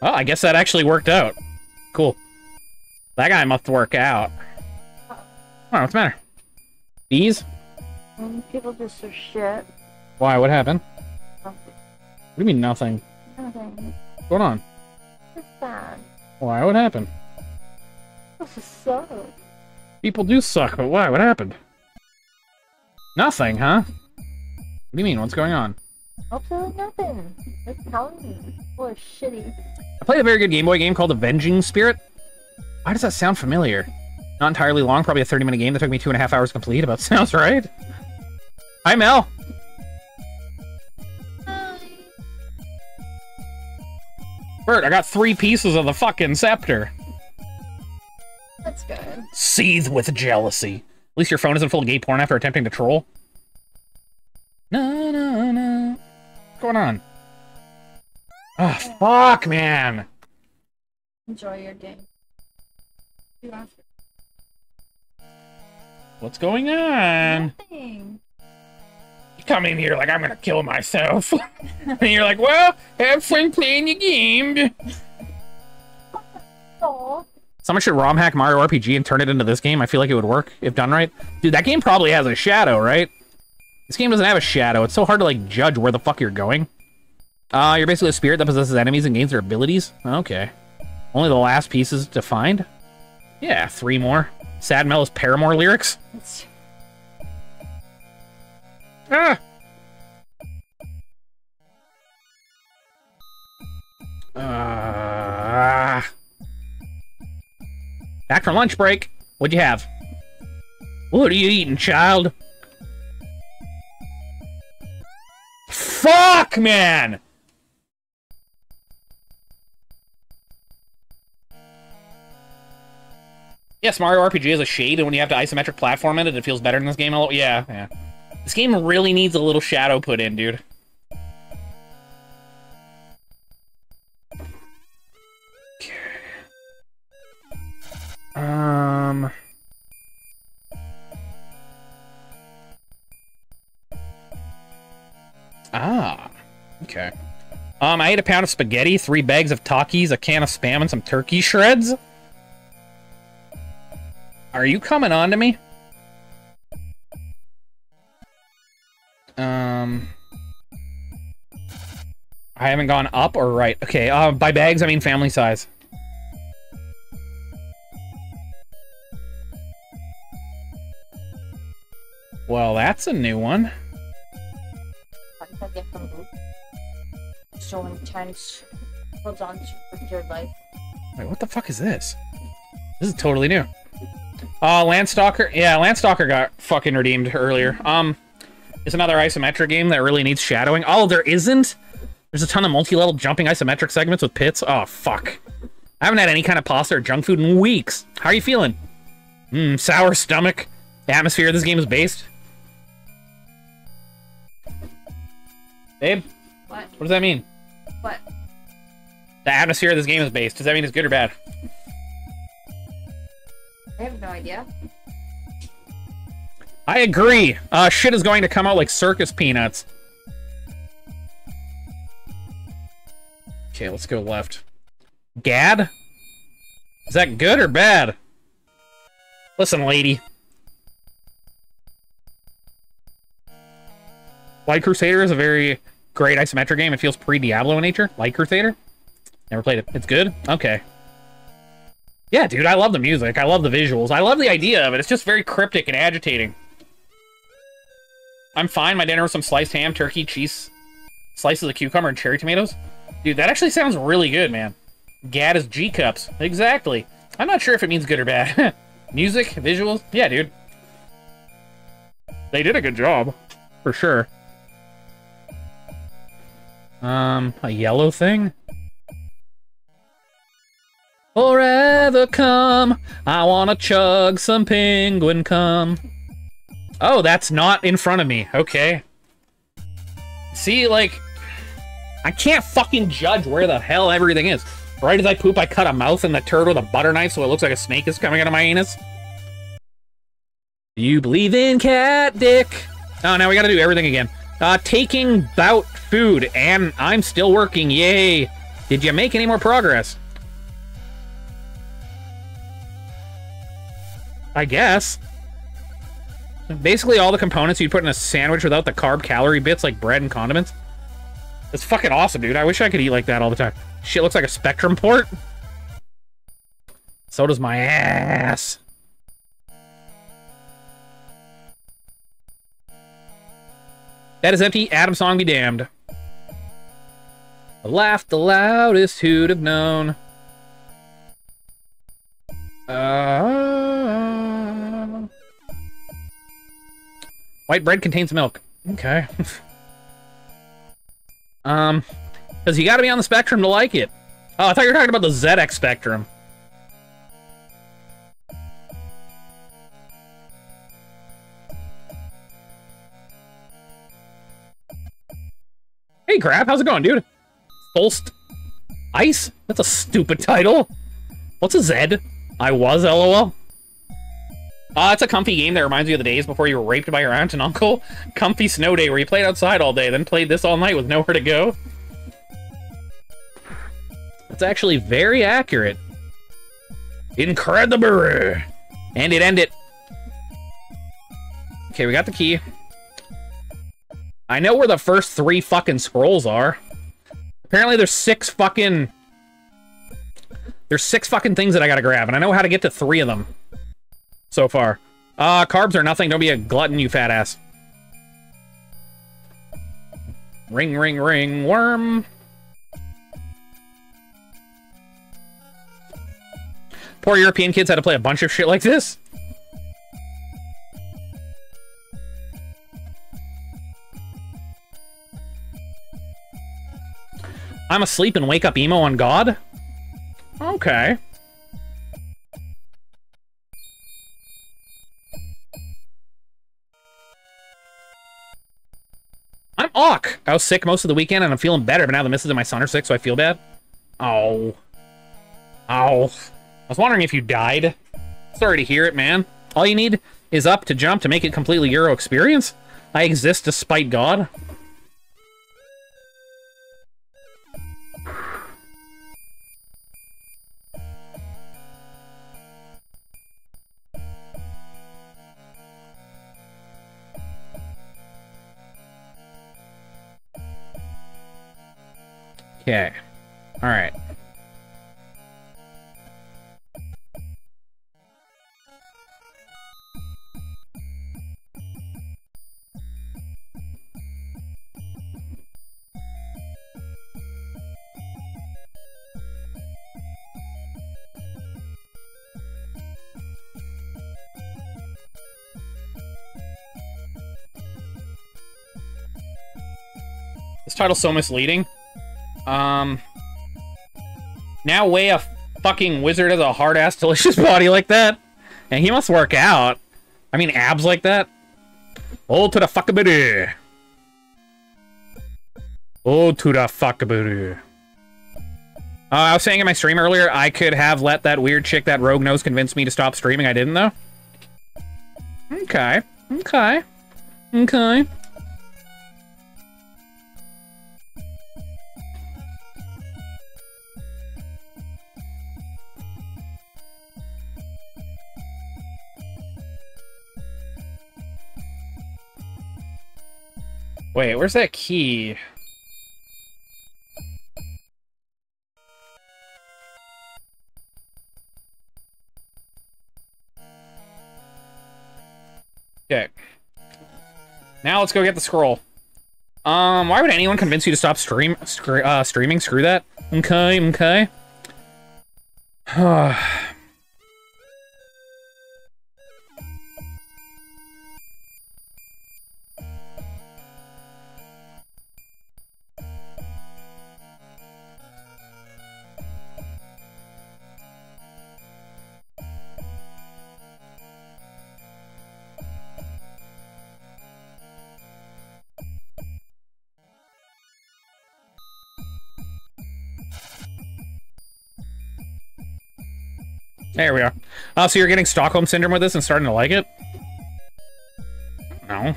Oh, I guess that actually worked out. Cool. That guy must work out. Oh, what's the matter? Bees? People just are shit. Why? What happened? Nothing. What do you mean nothing? Nothing. What's going on? It's sad. Why? What happened? This is so. People do suck, but why? What happened? Nothing, huh? What do you mean? What's going on? Absolutely nothing. It's telling me. People are shitty. I played a very good Game Boy game called Avenging Spirit. Why does that sound familiar? Not entirely long, probably a 30-minute game that took me 2.5 hours to complete. About sounds right. Hi, Mel. Bert, I got 3 pieces of the fucking scepter. That's good. Seethe with jealousy. At least your phone isn't full of gay porn after attempting to troll. No, no, no. What's going on? Oh, fuck, man. Enjoy your game. What's going on? Nothing. You come in here like I'm gonna kill myself. And you're like, well, have fun playing your game. Aww. Someone should ROM hack Mario RPG and turn it into this game. I feel like it would work if done right. Dude, that game probably has a shadow, right? This game doesn't have a shadow. It's so hard to, like, judge where the fuck you're going. You're basically a spirit that possesses enemies and gains their abilities? Okay. Only the last pieces to find? Yeah, 3 more. Sad Mel is Paramore lyrics? Ah! Back from lunch break. What'd you have? What are you eating, child? Fuck, man! Yes, Mario RPG is a shade, and when you have to isometric platform it feels better in this game. Yeah. This game really needs a little shadow put in, dude. Okay. I ate a pound of spaghetti, 3 bags of Takis, a can of Spam, and some turkey shreds. Are you coming on to me? I haven't gone up or right. Okay, by bags, I mean family size. Well, that's a new one. Showing Chinese holds on to your life. Wait, what the fuck is this? This is totally new. Landstalker. Yeah, Landstalker got fucking redeemed earlier. It's another isometric game that really needs shadowing. Oh, there isn't? There's a ton of multi-level jumping isometric segments with pits. Oh, fuck. I haven't had any kind of pasta or junk food in weeks. How are you feeling? Sour stomach. The atmosphere this game is based. Babe? What? What does that mean? What? The atmosphere of this game is based. Does that mean it's good or bad? I have no idea. I agree. Shit is going to come out like circus peanuts. Okay, let's go left. Gad? Is that good or bad? Listen, lady. Light Crusader is a very great isometric game. It feels pre-Diablo in nature. Light Crusader? Never played it. It's good? Okay. Yeah, dude, I love the music. I love the visuals. I love the idea of it. It's just very cryptic and agitating. I'm fine. My dinner was some sliced ham, turkey, cheese, slices of cucumber, and cherry tomatoes. Dude, that actually sounds really good, man. Gad is G-cups. Exactly. I'm not sure if it means good or bad. Music, visuals. Yeah, dude. They did a good job. For sure. A yellow thing? Forever come, I wanna chug some penguin cum. Oh, that's not in front of me. Okay. See, like, I can't fucking judge where the hell everything is. Right as I poop, I cut a mouth in the turd with a butter knife so it looks like a snake is coming out of my anus. Do you believe in cat dick? Oh, now we gotta do everything again. Taking bout food, and I'm still working, yay. Did you make any more progress? I guess. Basically all the components you'd put in a sandwich without the carb-calorie bits like bread and condiments. It's fucking awesome, dude. I wish I could eat like that all the time. Shit looks like a Spectrum port. So does my ass. That is empty. Adam song be damned. I laughed the loudest who'd have known. White bread contains milk. Okay. Because you gotta be on the spectrum to like it. Oh, I thought you were talking about the ZX spectrum. Hey, Grab, how's it going, dude? Solstice Ice? That's a stupid title. What's a Z? I was, LOL. It's a comfy game that reminds you of the days before you were raped by your aunt and uncle. Comfy snow day where you played outside all day, then played this all night with nowhere to go. It's actually very accurate. Incredible! And it ended. Okay, we got the key. I know where the first 3 fucking scrolls are. Apparently there's 6 fucking... There's 6 fucking things that I gotta grab, and I know how to get to 3 of them. So far. Carbs are nothing. Don't be a glutton, you fat ass. Ring, ring, ring, worm. Poor European kids had to play a bunch of shit like this. I'm asleep and wake up emo on God? Okay. I'm awk. I was sick most of the weekend and I'm feeling better, but now the missus and my son are sick, so I feel bad. Oh. Oh. I was wondering if you died. Sorry to hear it, man. All you need is up to jump to make it completely Euro experience. I exist despite God. Okay. All right. This title's so misleading. Now weigh a fucking wizard has a hard-ass delicious body like that. And he must work out. I mean, abs like that. Oh, to the fuckaboo. Oh, to the fuckaboo. I was saying in my stream earlier, I could have let that weird chick that Rogue knows convince me to stop streaming. I didn't, though. Okay. Okay. Okay. Wait, where's that key? Okay. Now let's go get the scroll. Why would anyone convince you to stop streaming? Screw that. Okay, okay. There we are. Oh, so you're getting Stockholm Syndrome with this and starting to like it? No.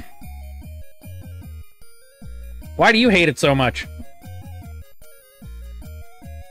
Why do you hate it so much?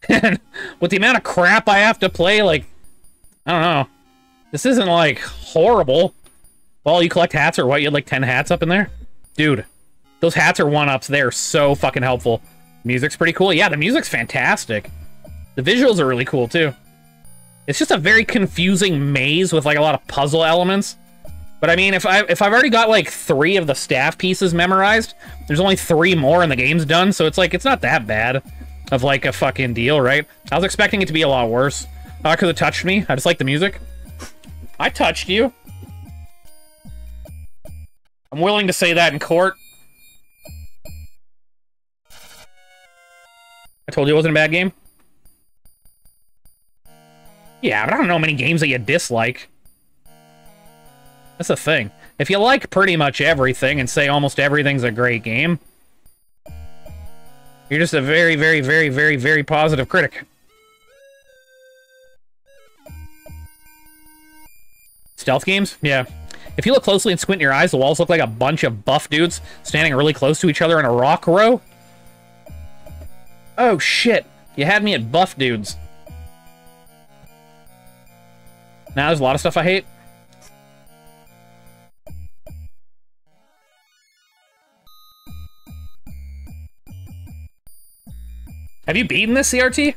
And with the amount of crap I have to play, like, I don't know. This isn't, like, horrible. Well, you collect hats or what? You had, like, 10 hats up in there? Dude, those hats are one-ups. They're so fucking helpful. Music's pretty cool. Yeah, the music's fantastic. The visuals are really cool, too. It's just a very confusing maze with, like, a lot of puzzle elements. But, I mean, if I've already got, like, 3 of the staff pieces memorized, there's only 3 more and the game's done, so it's, like, it's not that bad of, like, a fucking deal, right? I was expecting it to be a lot worse. Because it touched me. I just like the music. I touched you. I'm willing to say that in court. I told you it wasn't a bad game. Yeah, but I don't know many games that you dislike. That's the thing. If you like pretty much everything and say almost everything's a great game, you're just a very, very, very, very, very positive critic. Stealth games? Yeah. If you look closely and squint your eyes, the walls look like a bunch of buff dudes standing really close to each other in a rock row. Oh, shit. You had me at buff dudes. Now, there's a lot of stuff I hate. Have you beaten this, CRT?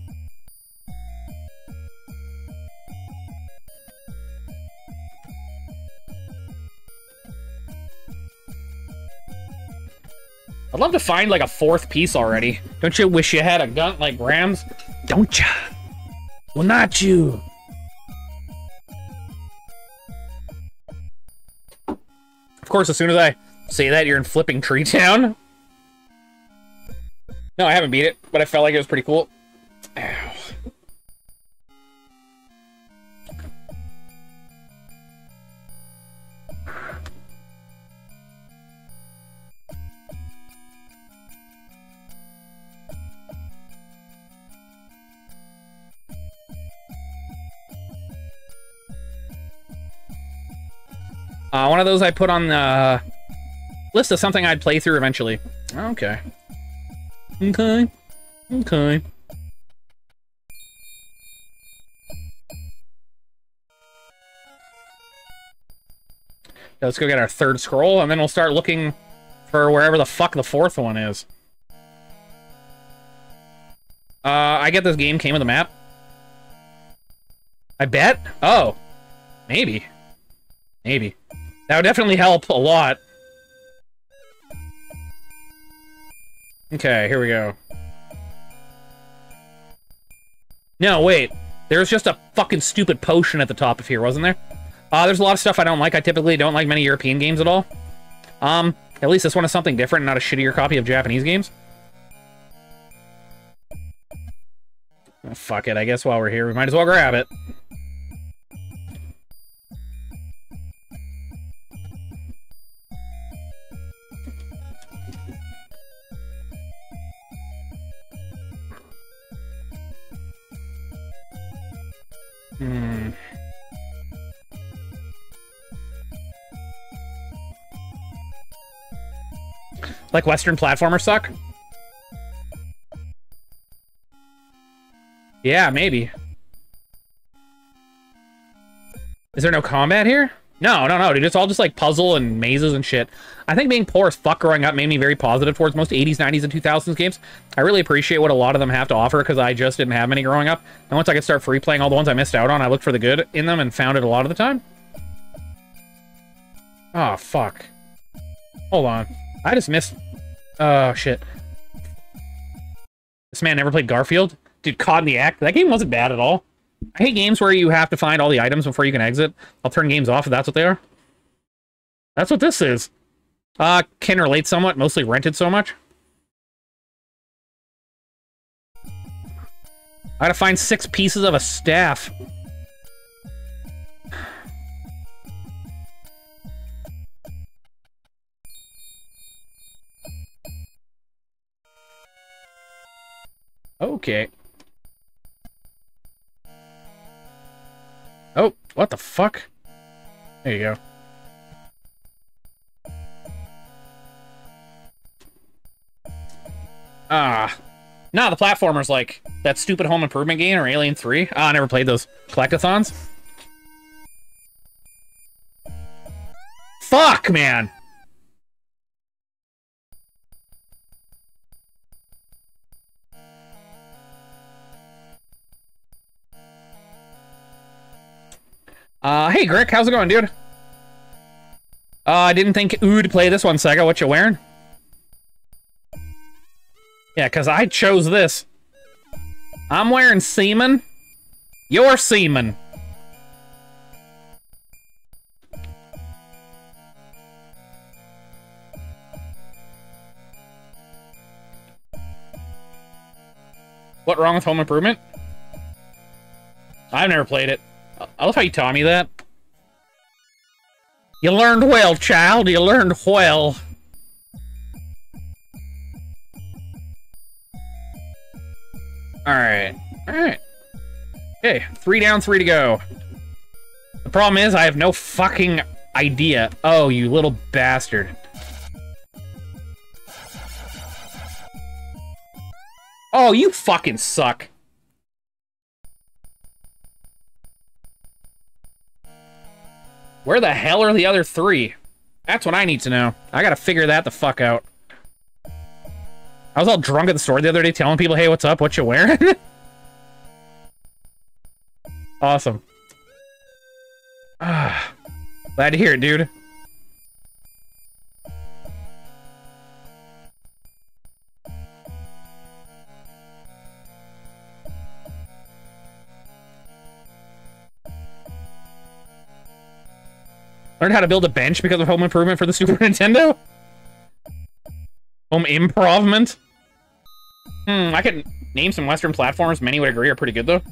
I'd love to find, like, a 4th piece already. Don't you wish you had a gun like Grams? Don't ya? Well, not you. Of course, as soon as I say that, you're in Flipping Tree Town. No, I haven't beat it, but I felt like it was pretty cool. Ow. One of those I put on the list of something I'd play through eventually. Okay. Okay. Okay. Let's go get our 3rd scroll, and then we'll start looking for wherever the fuck the 4th one is. I get this game came with a map. I bet? Oh. Maybe. Maybe. That would definitely help a lot. Okay, here we go. No, wait. There's just a fucking stupid potion at the top of here, wasn't there? There's a lot of stuff I don't like. I typically don't like many European games at all. At least this one is something different, not a shittier copy of Japanese games. Oh, fuck it, I guess while we're here, we might as well grab it. Like Western platformers suck? Yeah, maybe. Is there no combat here? No, dude. It's all just like puzzle and mazes and shit. I think being poor as fuck growing up made me very positive towards most 80s, 90s, and 2000s games. I really appreciate what a lot of them have to offer because I just didn't have many growing up. And once I could start free playing all the ones I missed out on, I looked for the good in them and found it a lot of the time. Oh, fuck. Hold on. I just missed... Oh, shit. This man never played Garfield? Dude, caught in the act. That game wasn't bad at all. I hate games where you have to find all the items before you can exit. I'll turn games off if that's what they are. That's what this is. Can relate somewhat, mostly rented so much. I gotta find 6 pieces of a staff. Okay. Oh, what the fuck? There you go. Ah. Nah, the platformers like that stupid Home Improvement game or Alien 3. Oh, I never played those. Collectathons. Fuck, man! Hey, Grick, how's it going, dude? I didn't think oo'd play this one, Sega. What you wearing? Yeah, because I chose this. I'm wearing semen. You're semen. What wrong with Home Improvement? I've never played it. I love how you taught me that. You learned well, child. You learned well. Alright. Alright. Okay, 3 down, 3 to go. The problem is, I have no fucking idea. Oh, you little bastard. Oh, you fucking suck. Where the hell are the other 3? That's what I need to know. I gotta figure that the fuck out. I was all drunk at the store the other day telling people, hey, what's up? What you wearing? Awesome. Glad to hear it, dude. Learned how to build a bench because of Home Improvement for the Super Nintendo? Home Improvement? I could name some Western platforms. Many would agree are pretty good, though.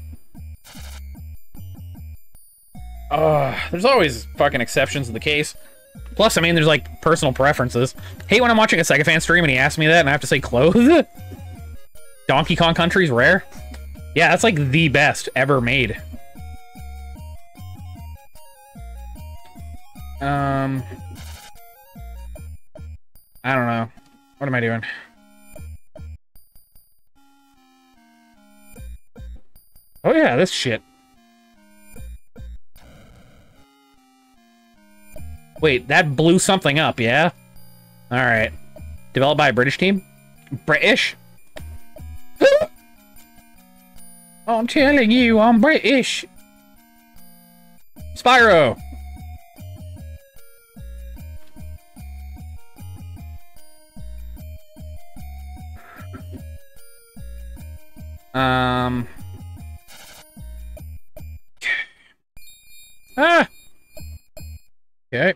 There's always fucking exceptions to the case. Plus, I mean, there's, like, personal preferences. Hate when I'm watching a Sega fan stream and he asks me that and I have to say clothes. Donkey Kong Country's rare. Yeah, that's, like, the best ever made. I don't know. What am I doing? Oh yeah, this shit. Wait, that blew something up, yeah? Alright. Developed by a British team? British? I'm telling you, I'm British. Spyro! Okay.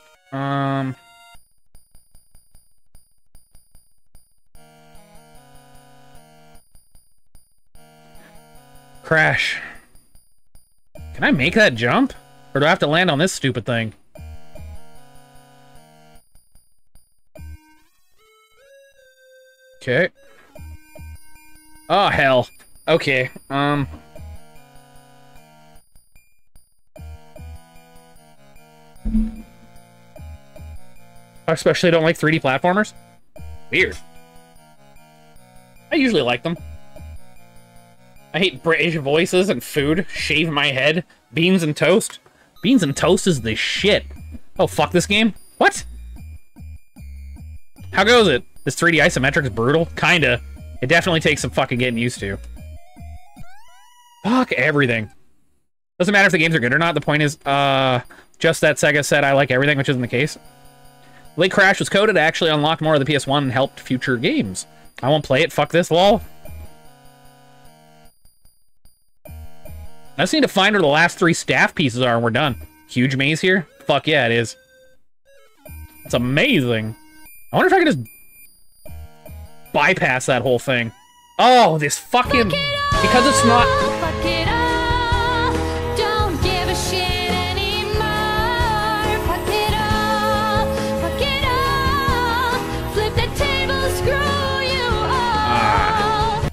Crash. Can I make that jump? Or do I have to land on this stupid thing? Okay. Oh, hell. Okay, I especially don't like 3D platformers. Weird. I usually like them. I hate British voices and food. Shave my head. Beans and toast. Beans and toast is the shit. Oh, fuck this game? What? How goes it? This 3D isometric is brutal? Kinda. It definitely takes some fucking getting used to. Fuck everything. Doesn't matter if the games are good or not. The point is, just that Sega said I like everything, which isn't the case. Late Crash was coded to actually unlock more of the PS1 and helped future games. I won't play it. Fuck this, lol. I just need to find where the last 3 staff pieces are and we're done. Huge maze here? Fuck yeah, it is. It's amazing. I wonder if I can just bypass that whole thing. Oh, this fucking... Because it's not... Fuck it all. Don't give a shit anymore. Fuck it all. Fuck it all. Flip the table, screw you all.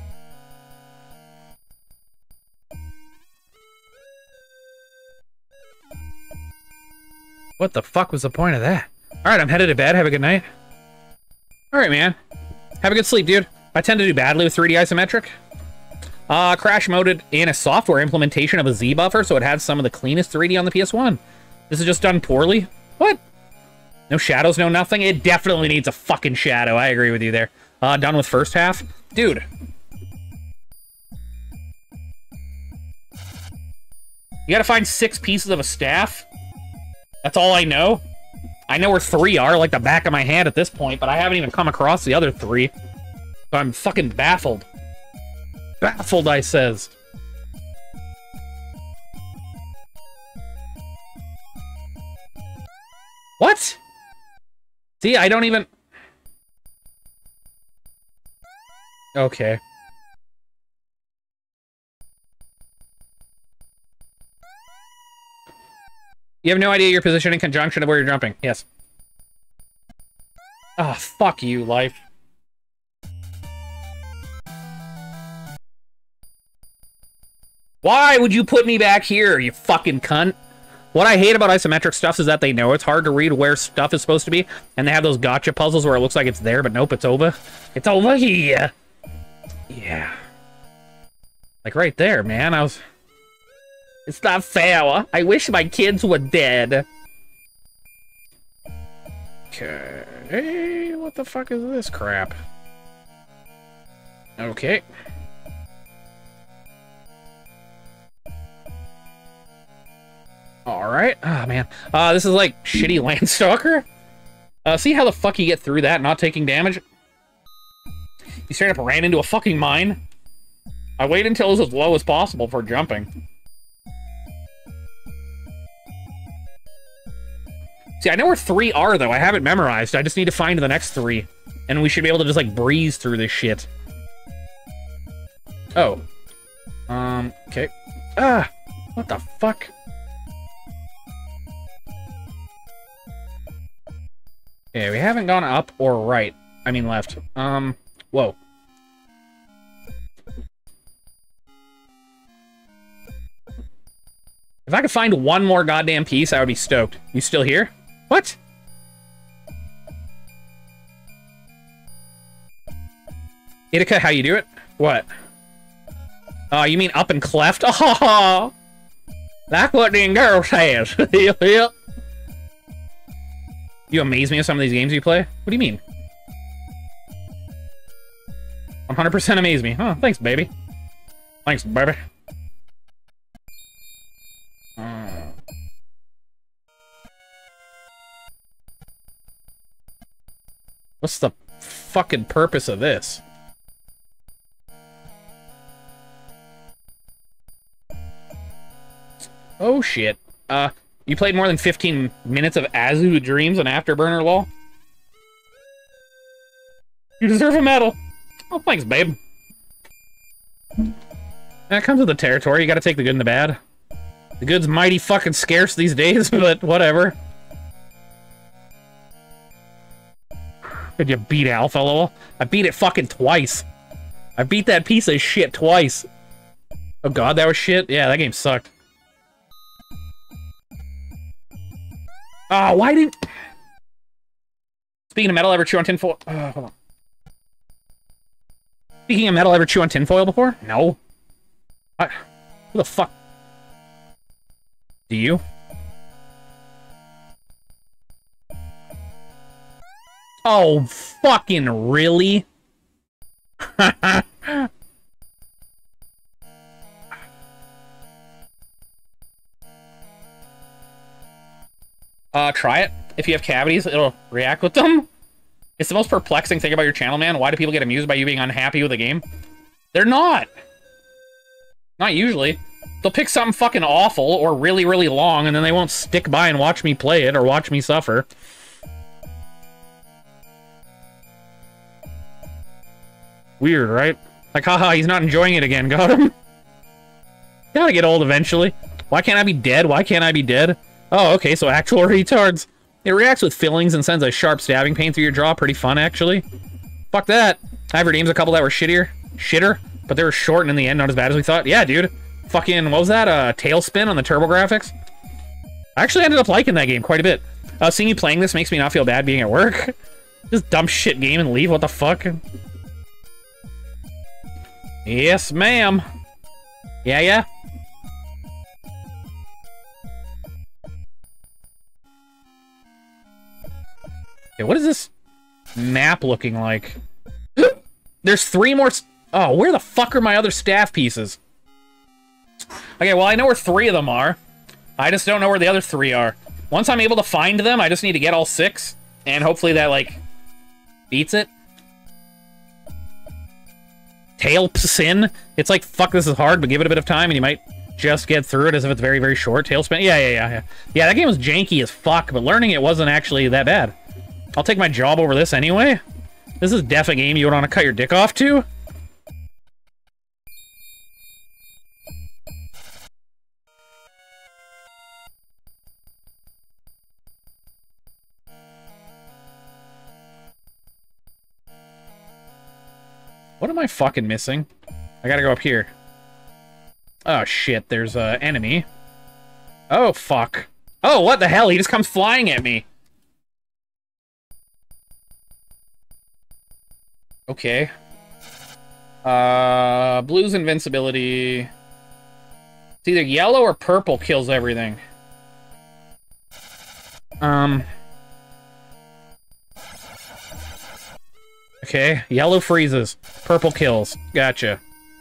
What the fuck was the point of that? Alright, I'm headed to bed. Have a good night. Alright, man. Have a good sleep, dude. I tend to do badly with 3D isometric. Crash moded in a software implementation of a Z buffer, so it has some of the cleanest 3D on the PS1. This is just done poorly. What? No shadows, no nothing? It definitely needs a fucking shadow. I agree with you there. Done with first half. Dude. You gotta find 6 pieces of a staff. That's all I know. I know where 3 are, like the back of my hand at this point, but I haven't even come across the other 3. So I'm fucking baffled. Baffled, I says. What? See, I don't even... Okay. You have no idea your position in conjunction of where you're jumping. Yes. Ah, fuck you, life. Why would you put me back here, you fucking cunt? What I hate about isometric stuff is that they know it's hard to read where stuff is supposed to be, and they have those gotcha puzzles where it looks like it's there, but nope, it's over. It's over here. Yeah. Like right there, man. It's not fair. I wish my kids were dead. Okay. What the fuck is this crap? Okay. Alright. Oh, man. This is like shitty Landstalker. See how the fuck you get through that not taking damage? You straight up ran into a fucking mine. I wait until it's as low as possible for jumping. See, I know where 3 are, though. I have it memorized. I just need to find the next 3. And we should be able to just, like, breeze through this shit. Oh. Okay. Ah! What the fuck? Okay, we haven't gone up or right. I mean left. Whoa. If I could find one more goddamn piece, I would be stoked. You still here? What? Itika, how you do it? What? You mean up and cleft? Oh, that's what the girl says. Yep. You amaze me with some of these games you play? What do you mean? 100% amaze me. Oh, thanks, baby. Thanks, baby. What's the fucking purpose of this? Oh, shit. You played more than 15 minutes of Azu Dreams on Afterburner, lol? You deserve a medal. Oh, thanks, babe. That comes with the territory. You gotta take the good and the bad. The good's mighty fucking scarce these days, but whatever. Did you beat Alpha, lol? I beat it fucking twice. I beat that piece of shit twice. Oh god, that was shit? Yeah, that game sucked. Oh, why didn't... Speaking of metal, ever chew on tinfoil? Hold on. Speaking of metal, ever chew on tinfoil before? No. Who the fuck? Do you? Oh, fucking really? Try it. If you have cavities, it'll react with them. It's the most perplexing thing about your channel, man. Why do people get amused by you being unhappy with a game? They're not. Not usually. They'll pick something fucking awful or really, really long, and then they won't stick by and watch me play it or watch me suffer. Weird, right? Like, haha, he's not enjoying it again. Got him? Gotta get old eventually. Why can't I be dead? Why can't I be dead? Oh, okay, so actual retards. It reacts with fillings and sends a sharp stabbing pain through your jaw. Pretty fun, actually. Fuck that. I've redeemed a couple that were shitter, but they were short and in the end not as bad as we thought. Yeah, dude. Fucking, what was that? Tailspin on the TurboGrafx? I actually ended up liking that game quite a bit. Seeing you playing this makes me not feel bad being at work. Just dump shit game and leave, what the fuck? Yes, ma'am. Yeah, yeah. Okay, what is this map looking like? There's 3 more... Oh, where the fuck are my other staff pieces? Okay, well, I know where 3 of them are. I just don't know where the other 3 are. Once I'm able to find them, I just need to get all 6. And hopefully that, like, beats it. Tailspin. It's like, fuck, this is hard, but give it a bit of time and you might just get through it as if it's very, very short. Tailspin. Yeah. Yeah, that game was janky as fuck, but learning it wasn't actually that bad. I'll take my job over this anyway. This is def a game you would want to cut your dick off to. What am I fucking missing? I gotta go up here. Oh shit, there's a enemy. Oh fuck. Oh, what the hell? He just comes flying at me. Okay. Blue's invincibility. It's either yellow or purple kills everything. Okay, yellow freezes. Purple kills. Gotcha.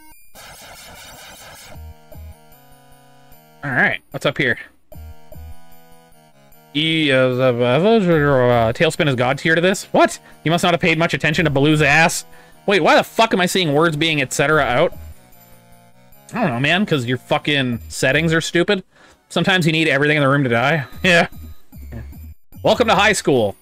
Alright, what's up here? Tailspin is god tier to this? What? You must not have paid much attention to Baloo's ass. Wait, why the fuck am I seeing words being etc. out? I don't know, man, because your fucking settings are stupid. Sometimes you need everything in the room to die. Yeah. Welcome to high school.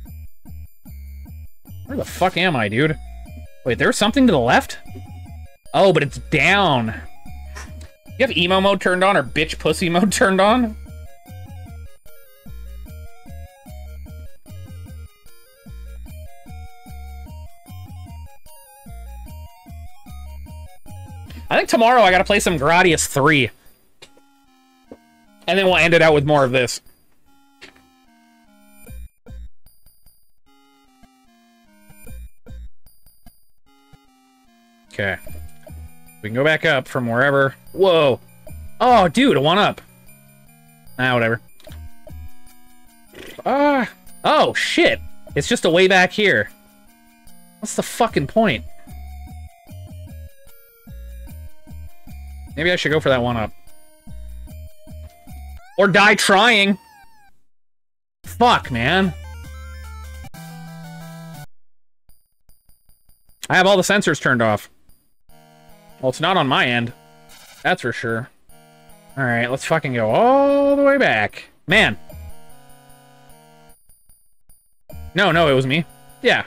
Where the fuck am I, dude? Wait, there's something to the left? Oh, but it's down. You have emo mode turned on or bitch pussy mode turned on? I think tomorrow I gotta play some Gradius 3. And then we'll end it out with more of this. Okay. We can go back up from wherever. Whoa. Oh, dude, a 1-up. Ah, whatever. Oh, shit. It's just a way back here. What's the fucking point? Maybe I should go for that 1-up. Or die trying. Fuck, man. I have all the sensors turned off. Well, it's not on my end. That's for sure. Alright, let's fucking go all the way back. Man. No, it was me. Yeah.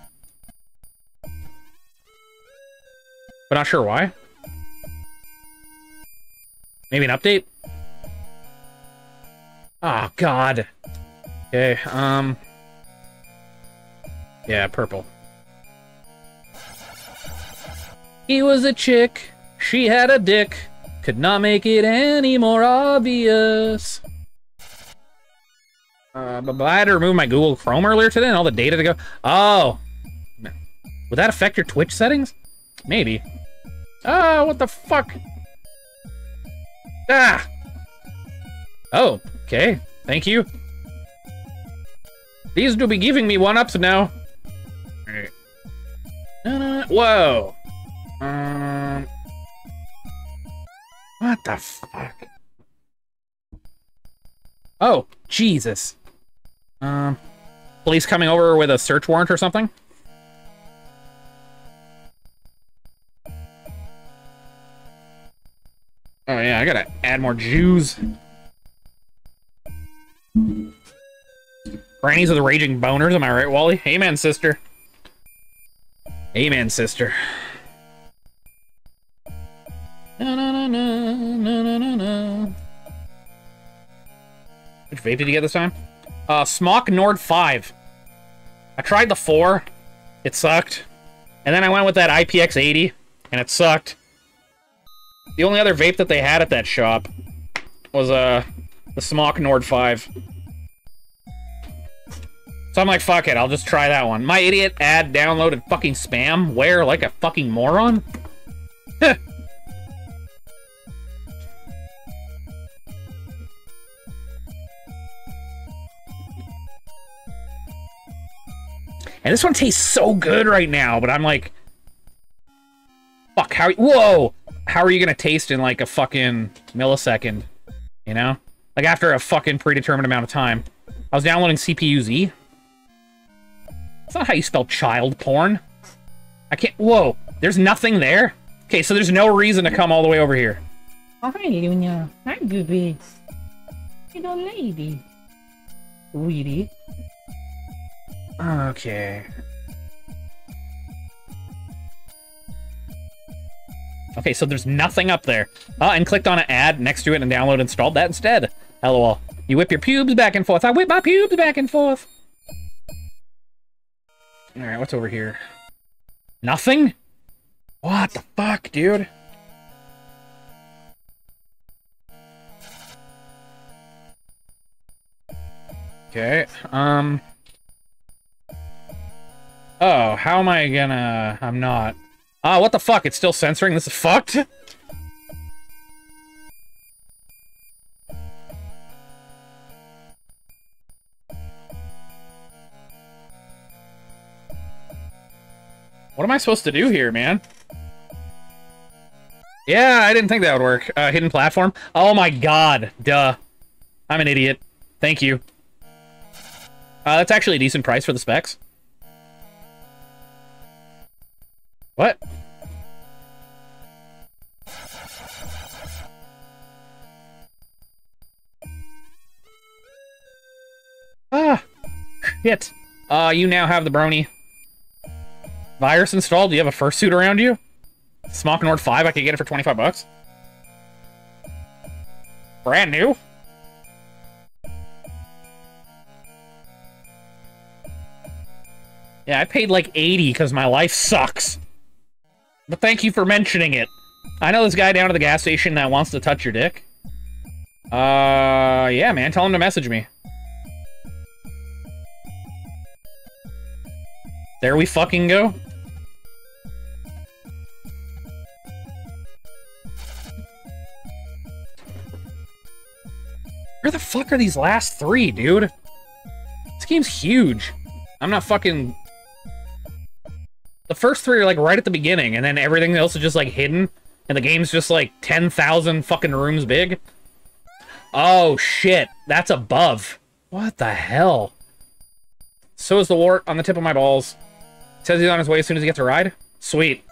But not sure why. Maybe an update? Oh, God. Okay, yeah, purple. He was a chick, she had a dick, could not make it any more obvious. But I had to remove my Google Chrome earlier today and all the data to go. Oh. Would that affect your Twitch settings? Maybe. Ah, what the fuck? Ah! Oh, okay. Thank you. These do be giving me 1-ups now. Alright. Whoa. What the fuck? Oh, Jesus. Police coming over with a search warrant or something? Oh yeah, I gotta add more Jews. Grannies with raging boners, am I right, Wally? Amen, sister. Amen, sister. Na, na, na, na, na, na, na. Which vape did you get this time? Smock Nord 5. I tried the 4. It sucked. And then I went with that IPX80, and it sucked. The only other vape that they had at that shop was, the Smock Nord 5. So I'm like, fuck it, I'll just try that one. My idiot ad downloaded fucking spam. Where? Like a fucking moron? And this one tastes so good right now, but I'm like... Fuck, how... Whoa! How are you gonna taste in, like, a fucking millisecond? You know? Like, after a fucking predetermined amount of time. I was downloading CPU-Z. That's not how you spell child porn. I can't... Whoa! There's nothing there? Okay, so there's no reason to come all the way over here. Oh, hi, Lunia. Hi, baby. Little lady. Sweetie. Okay. Okay, so there's nothing up there. And clicked on an ad next to it and download installed that instead. LOL. You whip your pubes back and forth. I whip my pubes back and forth. Alright, what's over here? Nothing? What the fuck, dude? Okay, Oh, how am I gonna... I'm not... Ah, what the fuck? It's still censoring? This is fucked? What am I supposed to do here, man? Yeah, I didn't think that would work. Hidden platform? Oh my god. Duh. I'm an idiot. Thank you. That's actually a decent price for the specs. What? Ah! Shit. You now have the brony. Virus installed? Do you have a fursuit around you? Smock Nord 5, I could get it for 25 bucks. Brand new? Yeah, I paid like 80 because my life sucks. But thank you for mentioning it. I know this guy down at the gas station that wants to touch your dick. Yeah, man, tell him to message me. There we fucking go. Where the fuck are these last three, dude? This game's huge. I'm not fucking... The first three are, like, right at the beginning, and then everything else is just, like, hidden, and the game's just, like, 10,000 fucking rooms big. Oh, shit. That's above. What the hell? So is the wart on the tip of my balls. Says he's on his way as soon as he gets a ride. Sweet.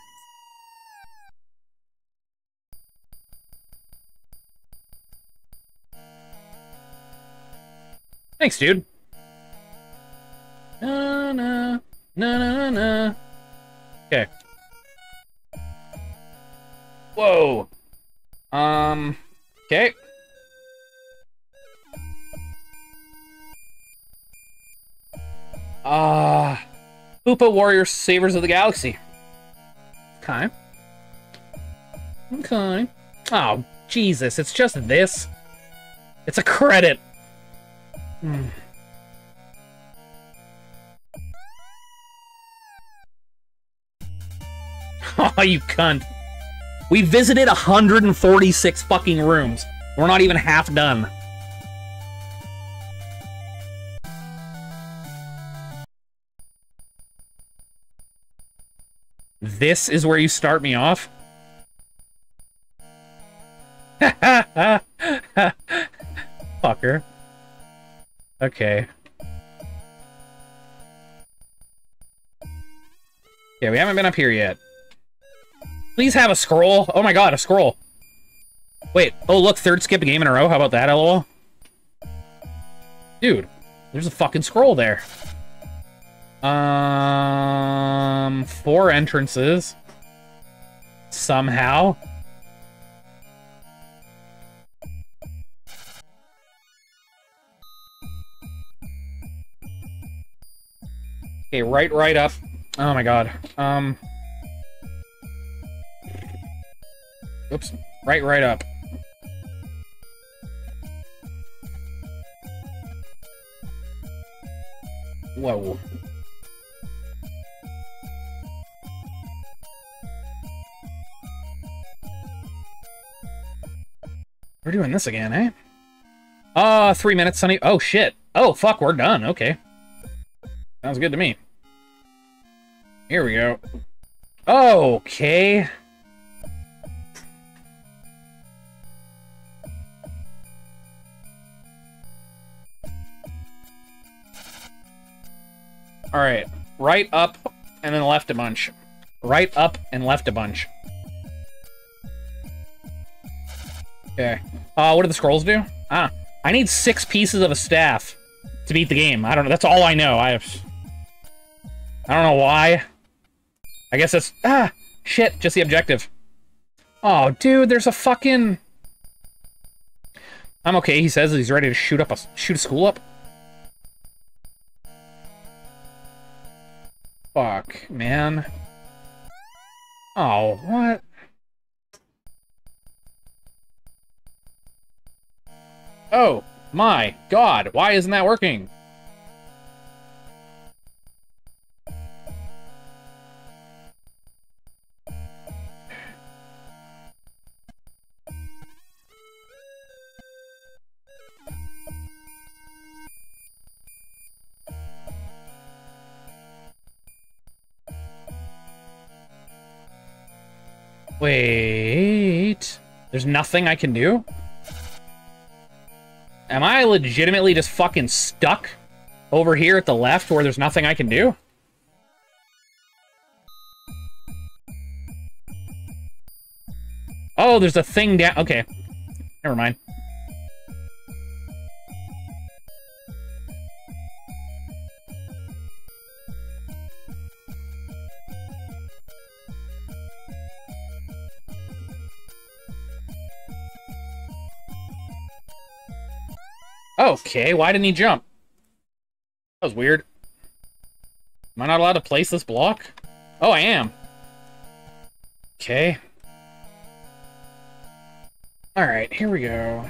Thanks, dude. Na na na na na. Okay. Whoa. Okay. Hoopa Warrior Savers of the Galaxy. Okay. Okay. Oh, Jesus, it's just this. It's a credit. Oh, you cunt. We visited 146 fucking rooms. We're not even half done. This is where you start me off? Fucker. Okay. Yeah, we haven't been up here yet. Please have a scroll. Oh my god, a scroll. Wait, oh look, third skip game in a row. How about that, LOL? Dude, there's a fucking scroll there. 4 entrances. Somehow. Okay, right up. Oh my god. Oops. Right up. Whoa. We're doing this again, eh? 3 minutes, Sonny. Oh, shit. Oh, fuck, we're done. Okay. Sounds good to me. Here we go. Okay. Alright. Right, up, and then left a bunch. Right, up, and left a bunch. Okay. What do the scrolls do? I need 6 pieces of a staff to beat the game. I don't know. That's all I know. I don't know why. I guess that's... shit. Just the objective. Oh, dude, there's a fucking... I'm okay, he says he's ready to shoot a school up. Fuck, man. Oh, what? Oh, my God. Why isn't that working? Wait... There's nothing I can do? Am I legitimately just fucking stuck over here at the left where there's nothing I can do? Oh, there's a thing down... Okay. Never mind. Okay, why didn't he jump? That was weird. Am I not allowed to place this block? Oh, I am. Okay. Alright, here we go.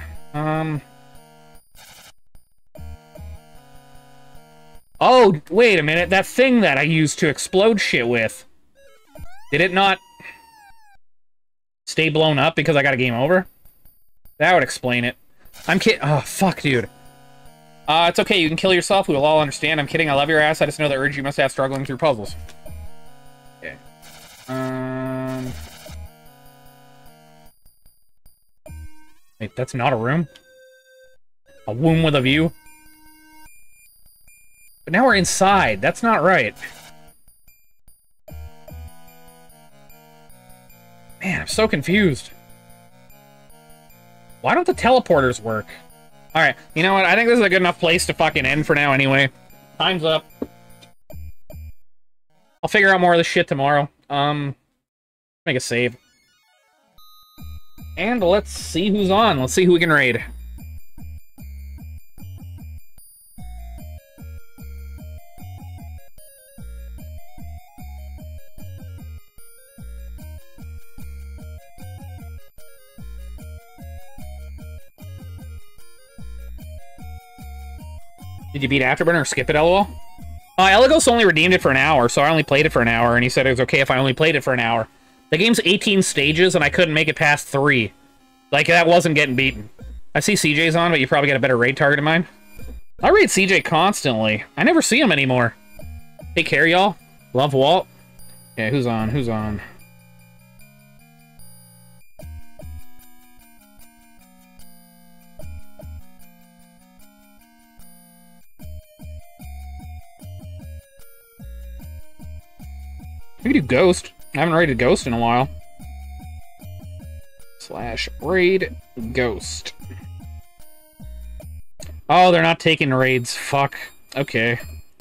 Oh, wait a minute. That thing that I used to explode shit with. Did it not stay blown up because I got a game over? That would explain it. I'm kidding. Oh, fuck, dude. It's okay. You can kill yourself. We will all understand. I'm kidding. I love your ass. I just know the urge you must have struggling through puzzles. Okay. Wait, that's not a room? A womb with a view? But now we're inside. That's not right. Man, I'm so confused. Why don't the teleporters work? Alright, you know what? I think this is a good enough place to fucking end for now anyway. Time's up. I'll figure out more of this shit tomorrow. Make a save. And let's see who's on. Let's see who we can raid. Did you beat Afterburner or skip it, LOL? Eligos only redeemed it for an hour, so I only played it for an hour, and he said it was okay if I only played it for an hour. The game's 18 stages, and I couldn't make it past 3. Like, that wasn't getting beaten. I see CJ's on, but you probably got a better raid target in mind. I raid CJ constantly. I never see him anymore. Take care, y'all. Love, Walt. Yeah, who's on? Who's on? We could do Ghost. I haven't raided Ghost in a while. / raid Ghost. Oh, they're not taking raids. Fuck. Okay.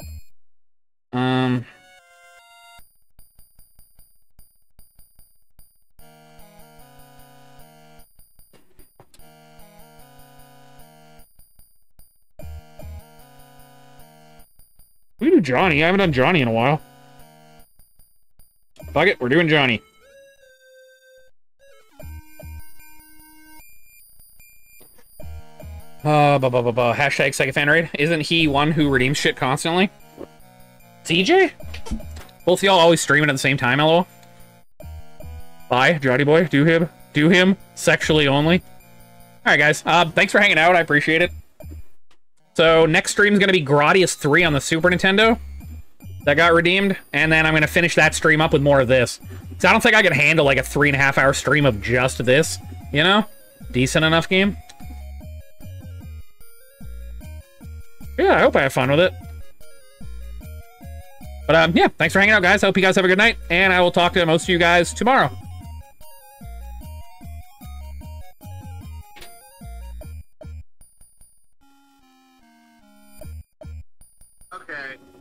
We do Johnny. I haven't done Johnny in a while. Fuck it, we're doing Johnny. Hashtag second fan raid. Isn't he one who redeems shit constantly? CJ? Both y'all always streaming at the same time, LOL? Bye, Johnny boy. Do him. Do him. Sexually only. Alright, guys. Thanks for hanging out. I appreciate it. So, next stream's gonna be Gradius 3 on the Super Nintendo. That got redeemed. And then I'm gonna finish that stream up with more of this. So I don't think I can handle, like, a 3.5-hour stream of just this. You know? Decent enough game. Yeah, I hope I have fun with it. But, yeah, thanks for hanging out, guys. I hope you guys have a good night. And I will talk to most of you guys tomorrow. Okay.